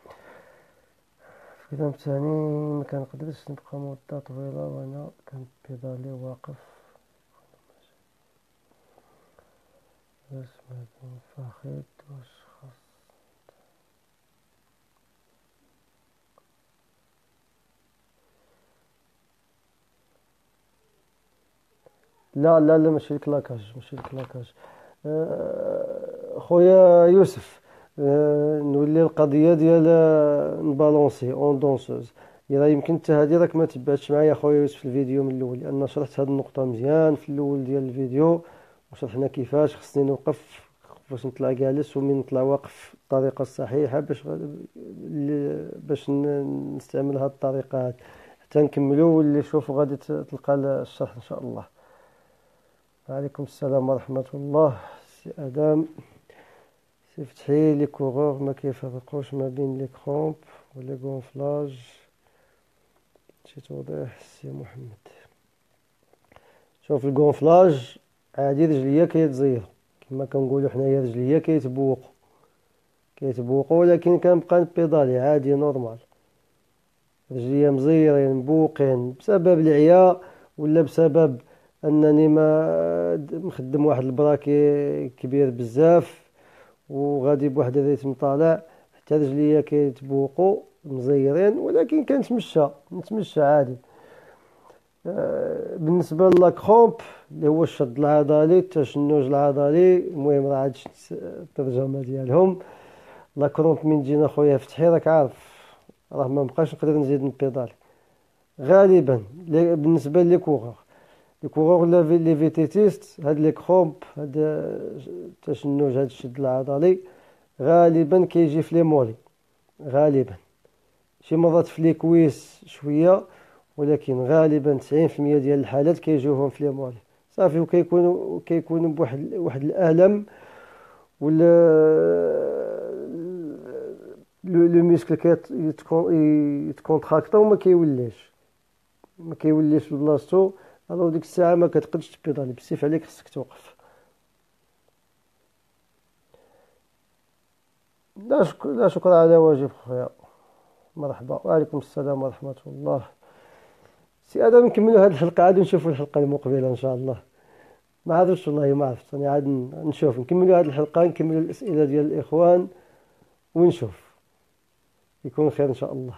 الكلام الثاني، ما كنقدرش نبقى مدة طويلة وانا كنبيدالي واقف. رسمة منفخد واش خاص. لا لا لا، ماشي الكلاكاج، ماشي الكلاكاج. أه خويا يوسف، أه نولي القضية ديال آه، نبالونسي اون دونسوز. الا يمكن حتى هادي راك ما تبعتش معايا خويا يوسف في الفيديو من الاول، لان شرحت هاد النقطة مزيان في الاول ديال الفيديو، وشرحنا كيفاش خصني نوقف، باش نطلع جالس ومن نطلع واقف الطريقة الصحيحة، باش ل- باش ن- نستعمل هاد الطريقة هاد حتى نكملو. واللي شوفوا غادي ت- تلقى الشرح ان شاء الله. وعليكم السلام ورحمة الله. سي ادم، سي فتحي، لي كوغور ما كيفرقوش ما بين لي كرومب و لي غونفلاج، شي توضيح سي محمد. شوف الغونفلاج عادي رجليا كيتزيرو، كما كنقولوا حنايا رجليا كيتبوقوا كيتبوقوا ولكن كنبقى نبيدالي عادي نورمال. رجليا مزيرين مبوقين بسبب العيا، ولا بسبب انني ما مخدم واحد البراكي كبير بزاف وغادي بواحد الريتم طالع، حتى رجليا كيتبوقوا مزيرين، ولكن كنتمشى نتمشى عادي. آه، بالنسبه للاكرومب اللي هو الشد العضلي، التشنج العضلي، المهم راه عاد شفت الترجمه ديالهم. لاكرومب من جينا خويا فتحي راك عارف راه ما بقاش نقدر نزيد نبيدالي غالبا. لي- بالنسبه لي كوغور لي كوغور ولا في- لي فيتيتيست، هاد لي كرومب، هاد التشنج، هاد الشد العضلي غالبا كيجي في لي مولي غالبا. شي مرات في لي كويس شويه، ولكن غالبا تسعين في المية ديال الحالات كيجيوهم في لي مولي صافي. وكيكونوا كيكونوا بواحد واحد الالم، ولا لو لو ميسكل كيتكونتراكتا وما كيوليش ما كيوليش لبلاصتو. الو ديك الساعه ما كتقدش تبيضالي، بسيف عليك خصك توقف. لا شكر، لا شكر على واجب خويا. مرحبا، وعليكم السلام ورحمه الله. سي ادم، نكملوا هذه الحلقه عاد نشوفوا الحلقه المقبله ان شاء الله. ما عرفتش والله، ما عرفت انا، عاد نشوف نكملوا هذه الحلقه، نكملوا الاسئله ديال الاخوان ونشوف يكون خير ان شاء الله.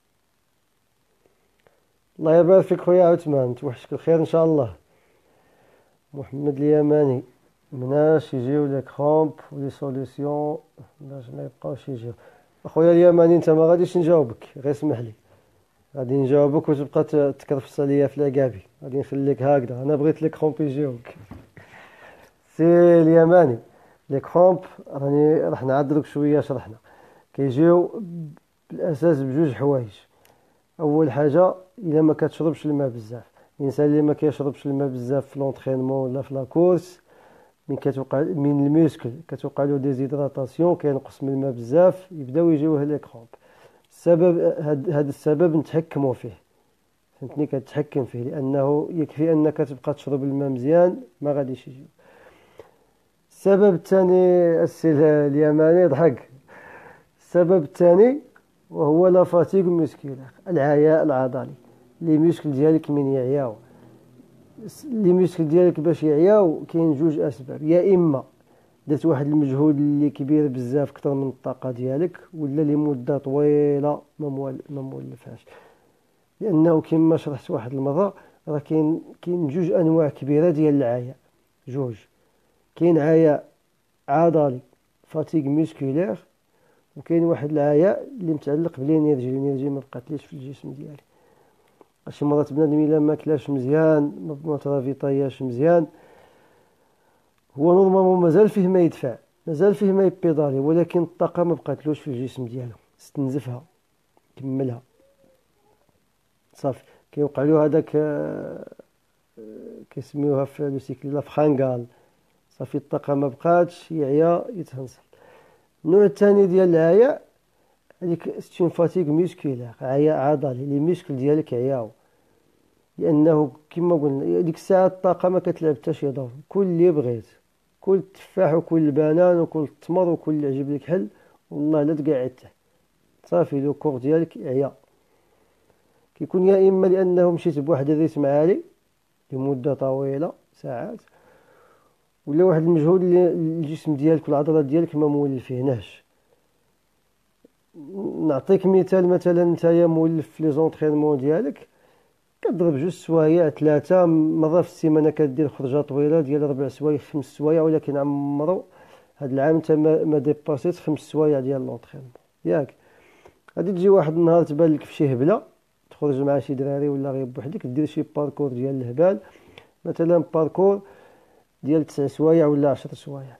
الله يبارك فيك خويا عثمان، توحشك الخير ان شاء الله. محمد اليماني، مناش يجيو لي كرومب ولي سوليسيون باش ما يبقاوش يجيو. اخويا اليماني، انت ما غاديش نجاوبك، غير اسمح لي، غادي نجاوبك وتبقى ت- تكرفس عليا في العقابي، غادي نخليك هكذا. انا بغيت لي كرومب يجيوك. سي اليماني، لي كرومب راني راح نعدلك شويه شرحنا. كيجيو بالاساس بجوج حوايج. اول حاجه، الا ما كتشربش الماء بزاف. الانسان اللي ما كيشربش الماء بزاف في لونطرينمون ولا في لاكورس، من كتوقع من الميسكل كتوقع له ديزيدراتاسيون، كينقص من الماء بزاف، يبداو يجيوه لي كرومب. السبب هاد, هاد السبب نتحكموا فيه، فهمتني، كتحكم فيه، لانه يكفي انك تبقى تشرب الماء مزيان ما غاديش يجيو. السبب الثاني، السي اليماني ضحك، السبب الثاني وهو لا فاتيغ موسكولير، العياء العضلي. لي ميسكل ديالك من يعياو، لي ميسكل ديالك باش يعياو كاين جوج اسباب. يا اما درت واحد المجهود اللي كبير بزاف اكثر من الطاقه ديالك، ولا لمده طويله ما مول ما مولفهاش. لانه كما شرحت واحد المره، راه كاين كاين جوج انواع كبيره ديال العياء، جوج. كاين عياء عضلي فاتيغ ميسكولير، وكاين واحد العياء اللي متعلق بالانرجي، الانرجي ما بقاتليش في الجسم ديالي. شي مرات بنادم الا ما كلاش مزيان، ما ترافيطاياش مزيان، هو نورمالمون مازال فيه ما يدفع، مازال فيه ما يبيدالي، ولكن الطاقه ما بقاتلوش في الجسم ديالو، استنزفها كملها صافي. كيوقع له هذاك، كيسميوها في لو سيكل لا فخانغال، صافي الطاقة ما بقاتش، يعيا يتهنسل. النوع الثاني ديال العياء هذيك ستون فاتيغ ميسكولير، عياء عضلي، لي ميسكل ديالك عياو، لانه كما قلنا ديك الساعه الطاقه ما كتلعب حتى شي دور، كل اللي بغيت، كل التفاح وكل البنان وكل التمر وكل اللي عجب لك حل، والله لا تقعدته صافي لو كور ديالك عيا. كيكون يا اما لانه مشيت بواحد الريتم عالي لمده طويله ساعات، ولا واحد المجهود اللي الجسم ديالك والعضلات ديالك ما مولفيناش. نعطيك مثال، مثلا نتايا مولف في لي زونطرينمون ديالك كضرب جوج سوايع ثلاثه مره في السيمانه، كدير خرجه طويله ديال ربع سوايع خمس سوايع، ولكن عمرو هاد العام انت ما ديباسيت خمس سوايع ديال لونطرينمون ياك. غادي تجي واحد النهار تبان لك فشي هبله، تخرج مع شي دراري ولا غير بوحدك دير شي باركور ديال الهبال، مثلا باركور ديال تسع سوايع ولا عشر سوايع،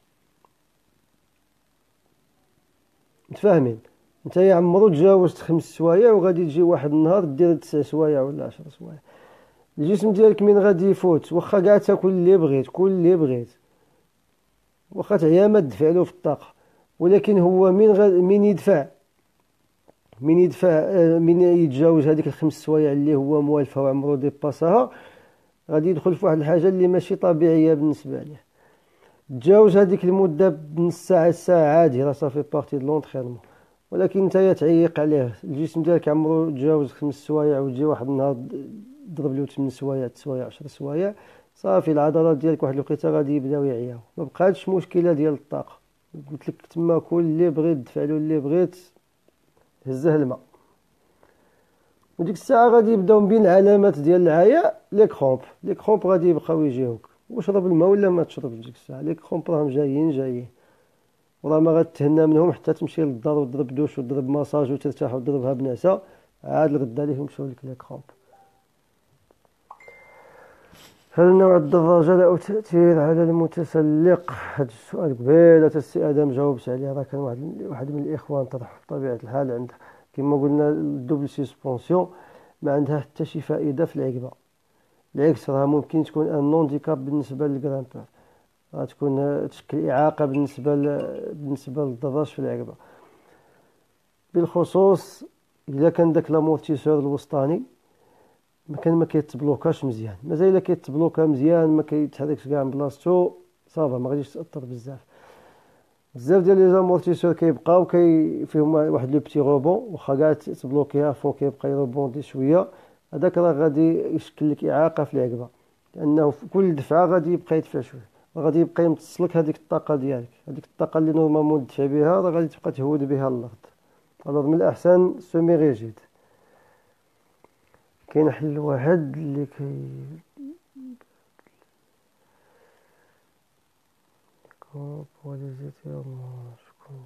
متفاهمين؟ انت يا عمرو تجاوزت خمس سوايع وغادي تجي واحد النهار دير تسع سوايع ولا عشر سوايع، الجسم ديالك من غادي يفوت واخا كاع تاكل اللي بغيت كل اللي بغيت، واخا تعيا ما تدفع له في الطاقه، ولكن هو من غاد من يدفع من يدفع من يتجاوز هذيك الخمس سوايع اللي هو موالفها وعمرو ديباساها، غادي يدخل في واحد الحاجه اللي ماشي طبيعيه بالنسبه ليه. تجاوز هذيك المده بنص ساعه ساعه عادي، راه صافي بارتي د لونطرينمون، ولكن انت تعيق عليه، الجسم ديالك عمرو تجاوز خمس سوايع وتجي واحد النهار ضرب له ثمان سوايع تسع سوايع عشر سوايع، صافي العضلات ديالك واحد الوقيته غادي يبداو يعياو، ما بقاتش مشكله ديال الطاقه. قلت لك تما كل اللي بغيت دفع له اللي بغيت هزه الماء. وديك الساعه غادي يبداو من بين العلامات ديال العياء لي كرومب، لي كرومب غادي يبقاو يجيوك، وشرب الماء ولا ما تشربش ديك الساعه، لي كرومب راهم جايين جايين، وراه ما غتهنى منهم حتى تمشي للدار وتضرب دوش وتضرب ماساج وترتاح وتضربها بنعسه، عاد الغدا ليه يمشيو لك لي كرومب. هل نوع الدراجة له تأثير على المتسلق؟ هذا السؤال قبيله السي آدم جاوبت عليه، راه كان واحد واحد من الإخوان طرح بطبيعة الحال عنده كما قلنا الدوبل سيسبونسيون ما عندها حتى شي فائدة في العقبة، بالعكس راه ممكن تكون ان نونديكاب بالنسبة للكرامبور، غتكون تشكل إعاقة بالنسبة بالنسبة للدراج في العقبة. بالخصوص إذا كان داك لامورتيسور الوسطاني ما كان ما كيتبلوكاش مزيان، مازال الا كيتبلوكا مزيان ما كيتحركش كاع من بلاصتو صافا ما غاديش تاثر بزاف. بزاف ديال لي زامورتيسور كيبقاو كي فيهم واحد لو بتي روبون، واخا كاع تبلوكيها فوق كيبقى يروبوندي شويه، هذاك راه غادي يشكل لك اعاقه في العقبه، لانه في كل دفعه غادي يبقى يدفع شويه، غادي يبقى يمتصلك هذيك الطاقه ديالك، هذيك الطاقه اللي نورمالمون تدفع بها راه غادي تبقى تهود بها الارض. الوغ من الاحسن سومي ريجيد. كاين حل واحد اللي كي كوب وليزيتي الله شكون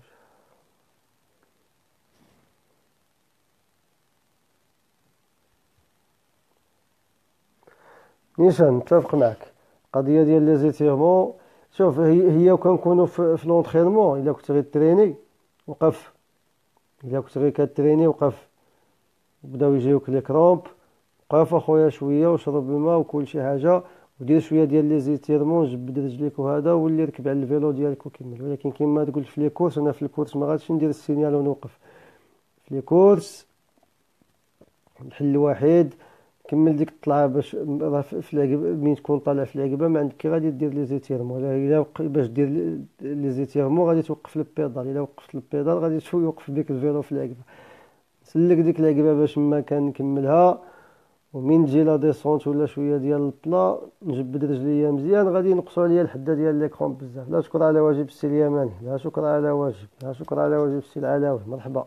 نيشان متفق معك. القضيه ديال لي زيتيرمون شوف هي هي وكنكونوا في, في لونطرينمون، الا كنت غير تريني وقف، الا كنت غير كتريني وقف، بداو يجيوك لي كرومب وقف اخويا شويه وشرب الماء وكل شي حاجه ودير شويه ديال لي زيتيرمون، جبد رجليك وهذا واللي ركب على الفيلو ديالك وكمل. ولكن كما تقول في لي كورس، انا في الكورس ما غاديش ندير السينيال ونوقف في لي كورس، الحل الوحيد كمل ديك الطلعه باش في العقبه مين تكون طالع في العقبه ما عندك كي غادي دير لي زيتيرمون، الا باش دير لي زيتيرمون غادي توقف البيدال، الا وقفت البيدال غادي توقف بك الفيلو في العقبه، سلك ديك العقبه باش ما كان نكملها، ومن تجي لا ديسونت ولا شويه ديال البلا نجبد رجليا مزيان غادي ينقصوا عليا الحده ديال ليكرون بزاف. لا شكر على واجب السي اليماني، لا شكر على واجب، لا شكر على واجب السي العلاوي، مرحبا.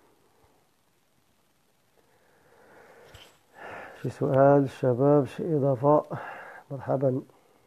شي سؤال الشباب، شي اضافه؟ مرحبا.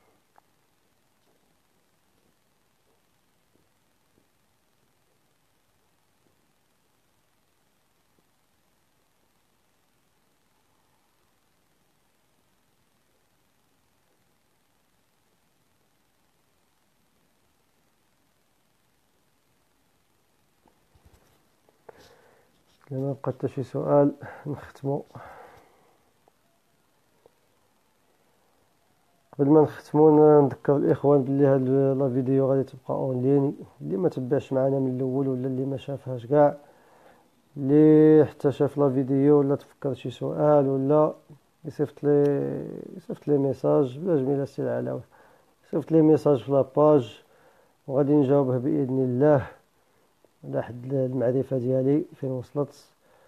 لما بقى حتى شي سؤال نختمو. قبل ما نختمو نذكر الاخوان باللي هاد لا فيديو غادي تبقى اونلاين، اللي ما تبعش معنا من الاول ولا اللي ما شافهاش كاع، اللي حتى شاف لا فيديو ولا تفكر شي سؤال ولا يصيفط لي يصيفط لي ميساج بلا جميله سي العلاوي، يصيفط لي ميساج في لاباج وغادي نجاوبه باذن الله على حد المعرفه ديالي فين وصلت.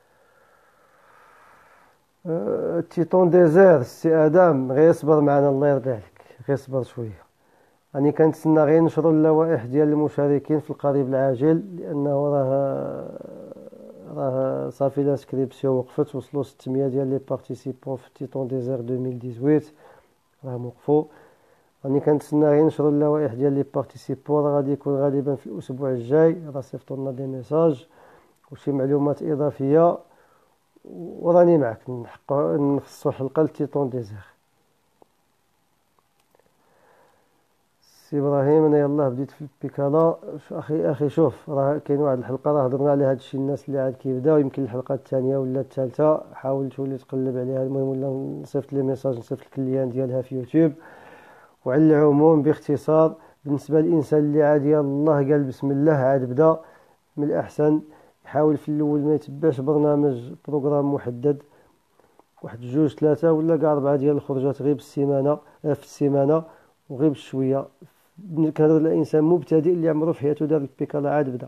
أه تيتون ديزير السي ادم غير صبر معنا الله يرضي عليك، غير صبر شويه. راني كنتسنى غير نشروا اللوائح ديال المشاركين في القريب العاجل، لانه راه راه صافي لانسكريبسيون وقفت، وصلوا ستمية ديال لي بارتيسيبون في تيتون ديزير ألفين وثمنطاش راه وقفوا. راني كنتسنى غير نشروا اللوائح ديال لي بارتيسيبون، راه غادي يكون غالبا في الاسبوع الجاي، راه صيفطوا لنا دي ميساج وشي معلومات اضافيه، وراني معك نحقق نخصصوا حلقه لتيتون ديزير. سي ابراهيم انا يلاه بديت في البيكالا. اخي اخي شوف، راه كاين واحد الحلقه راه هضرنا على هاد الشيء الناس اللي عاد كيبداو، يمكن الحلقه الثانيه ولا الثالثه، حاول تولي تقلب عليها. المهم ولا نصيفط لي ميساج نصيفط لك اللين ديالها في يوتيوب. وعلى العموم باختصار، بالنسبه للانسان اللي عاد يلاه قال بسم الله عاد بدا، من الاحسن يحاول في الاول ما يتبعش برنامج بروغرام محدد، واحد جوج ثلاثه ولا كاع اربعه ديال الخروجات غير بالسيمانه في السيمانه وغير بشويه. كنهضر على انسان مبتدئ اللي عمره في حياته دار البيكالا عاد بدا.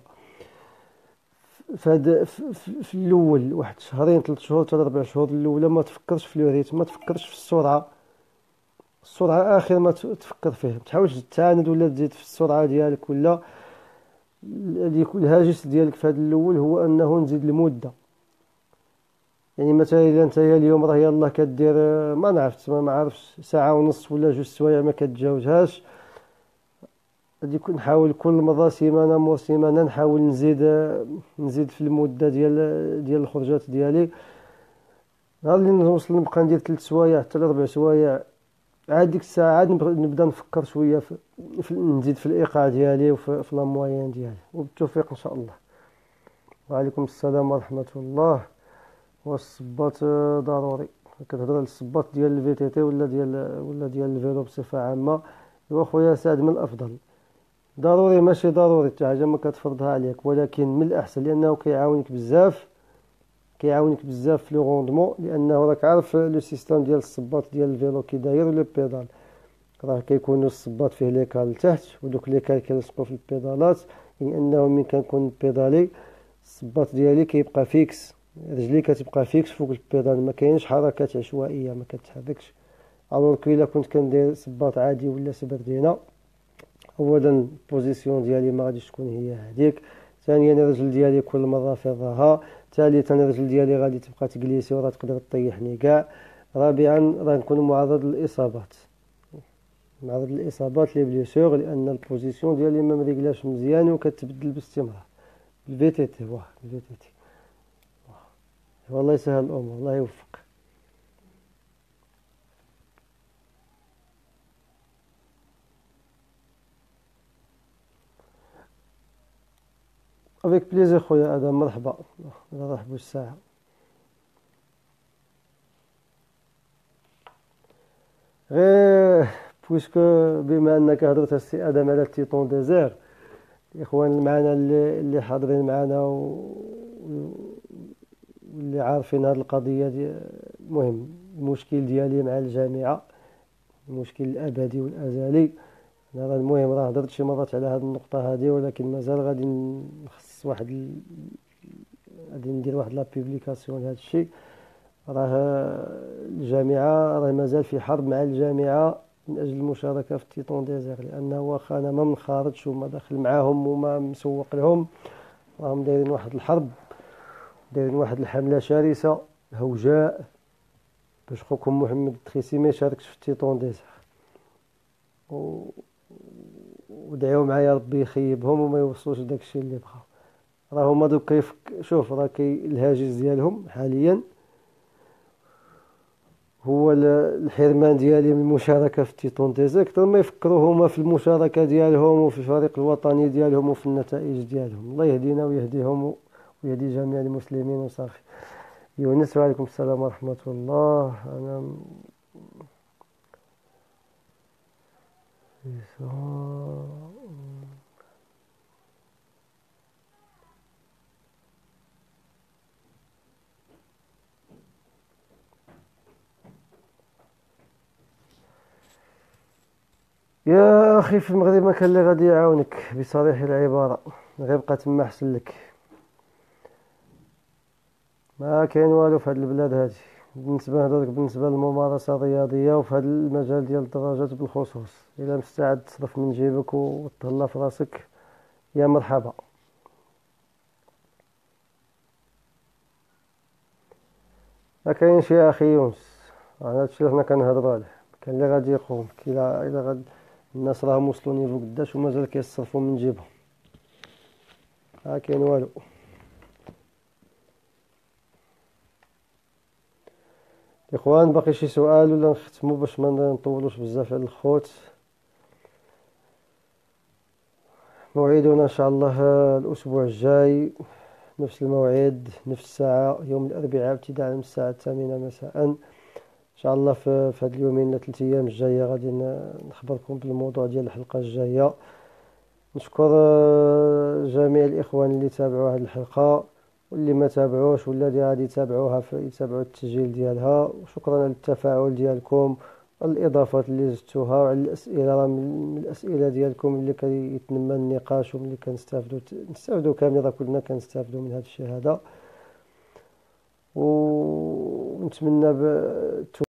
فهاد في الاول واحد شهرين ثلاث شهور حتى اربع شهور الاولى ما تفكرش في الريتم، ما تفكرش في السرعه، السرعه اخر ما تفكر فيه. ما تحاولش تعاند ولا تزيد في السرعه ديالك، ولا اللي يكون الهاجس ديالك في هذا الاول هو انه نزيد المده. يعني مثلا الا انت اليوم راه يلاه كدير ما نعرف ما عارفش ساعه ونص ولا جوج سوايع ما كتجاوزهاش، غادي يكون نحاول كل مره سيمانه مور سيمانه نحاول نزيد نزيد في المده ديال ديال الخرجات ديالي. نهار اللي نوصل نبقى ندير ثلاث سوايع حتى ربع سوايع، عاد ديك الساعه عاد نبدا نفكر شويه في, في نزيد في الايقاع ديالي وفي في لاموين ديالي. وبالتوفيق ان شاء الله. وعليكم السلام ورحمه الله. والصباط ضروري، كتهضر على الصباط ديال الفي تي تي ولا ديال ولا ديال الفيلو بصفه عامه. ايوا خويا سعد، من الافضل ضروري ماشي ضروري حتى حاجه ما كتفرضها عليك، ولكن من الاحسن لانه كيعاونك بزاف، كيعاونك بزاف في لو روندمون، لانه راك عارف لو سيستم ديال الصباط ديال الفيلو كي داير ولا البيدال. راه كيكونوا الصباط فيه لي كال لتحت ودوك لي كال كيلصقوا في البيدالات، يعني انه ملي كنكون بيدالي الصباط ديالي كيبقى فيكس، رجلي كتبقى فيكس فوق البيدال، ما كاينش حركات عشوائيه ما كتحركش. الوغ كي الا كنت كندير صباط عادي ولا سبردينه، اولا البوزيسيون ديالي ما غاديش تكون هي هذيك، ثانيا الرجل ديالي كل مره في الراها، ثالثا الرجل ديالي غادي تبقى تجليسي وراه تقدر تطيحني كاع، رابعا راه نكون معرض للاصابات، معرض للاصابات لي بليسور، لان البوزيسيون ديالي ما مريقلاش مزيان وكتبدل باستمرار. الفي تي تي واه الفي تي تي والله يسهل الامور، الله يوفق. افيك بليزير خويا ادم، مرحبا، مرحبا الساعه. غير بويسكو بما انك هضرت السي ادم على تيتون ديزير، الاخوان معنا اللي اللي حاضرين معنا واللي عارفين هذه القضيه دي، المهم المشكل ديالي مع الجامعه، المشكل الابدي والازلي. انا المهم راه هضرت شي مرات على هذه النقطه هذه، ولكن مازال غادي نخص واحد ال... غادي ندير واحد لا بوبليكاسيون لهذا الشيء. راه الجامعه راه مازال في حرب مع الجامعه من اجل المشاركه في تيتون ديزير، لانه واخا انا ما منخرطش وما داخل معاهم وما مسوق لهم، راهم دايرين واحد الحرب، دايرين واحد الحمله شرسه هوجاء باش خوكم محمد التخيسي ما يشاركش في تيتون ديزير. و... ودعيو معايا ربي يخيبهم وما يوصلوش داكشي اللي بغاو. راه هما دوك كيف شوف راه كي الهاجس ديالهم حاليا هو الحرمان ديالي من المشاركه في تيتون ديزير، اكثر ما يفكروا هما في المشاركه ديالهم وفي الفريق الوطني ديالهم وفي النتائج ديالهم. الله يهدينا ويهديهم ويهدي جميع المسلمين وصافي. يونس، وعليكم السلام ورحمه الله. انا يا اخي في المغرب ما كان اللي غادي يعاونك بصريح العباره، غير بقى تما احسن لك. ما كاين والو في هاد البلاد هادي بالنسبه نهضرلك بالنسبه للممارسه الرياضيه وفي هذا المجال ديال الدراجات بالخصوص. الا مستعد تصرف من جيبك وتهلا في راسك يا مرحبا. ما كاينش يا اخي يونس، انا هادشي اللي حنا كنهضروا عليه. كاين اللي غادي يقوم، كاين الا غاد الناس راهم وصلوا نيفو قداش ومازال كيصرفوا من جيبهم. ما كاين والو. اخوان باقي شي سؤال ولا نختموا باش ما نطولوش بزاف على الخوت؟ موعدنا ان شاء الله الاسبوع الجاي نفس الموعد نفس الساعه، يوم الاربعاء ابتداء من الساعه الثامنة مساء ان شاء الله. في في هاد اليومين ولا ثلاث ايام الجايه غادي نخبركم بالموضوع ديال الحلقه الجايه. نشكر جميع الاخوان اللي تابعوا هذه الحلقه، واللي ما تابعوش ولا اللي غادي يتابعوها يتابعوا التسجيل ديالها. وشكرا على التفاعل ديالكم، الاضافات اللي زدتوها وعلى الاسئله. راه من الاسئله ديالكم اللي كيتنمى النقاش واللي كنستافدوا نستافدوا كاملين، راه كلنا كنستافدوا من هذا الشيء هذا. ونتمنى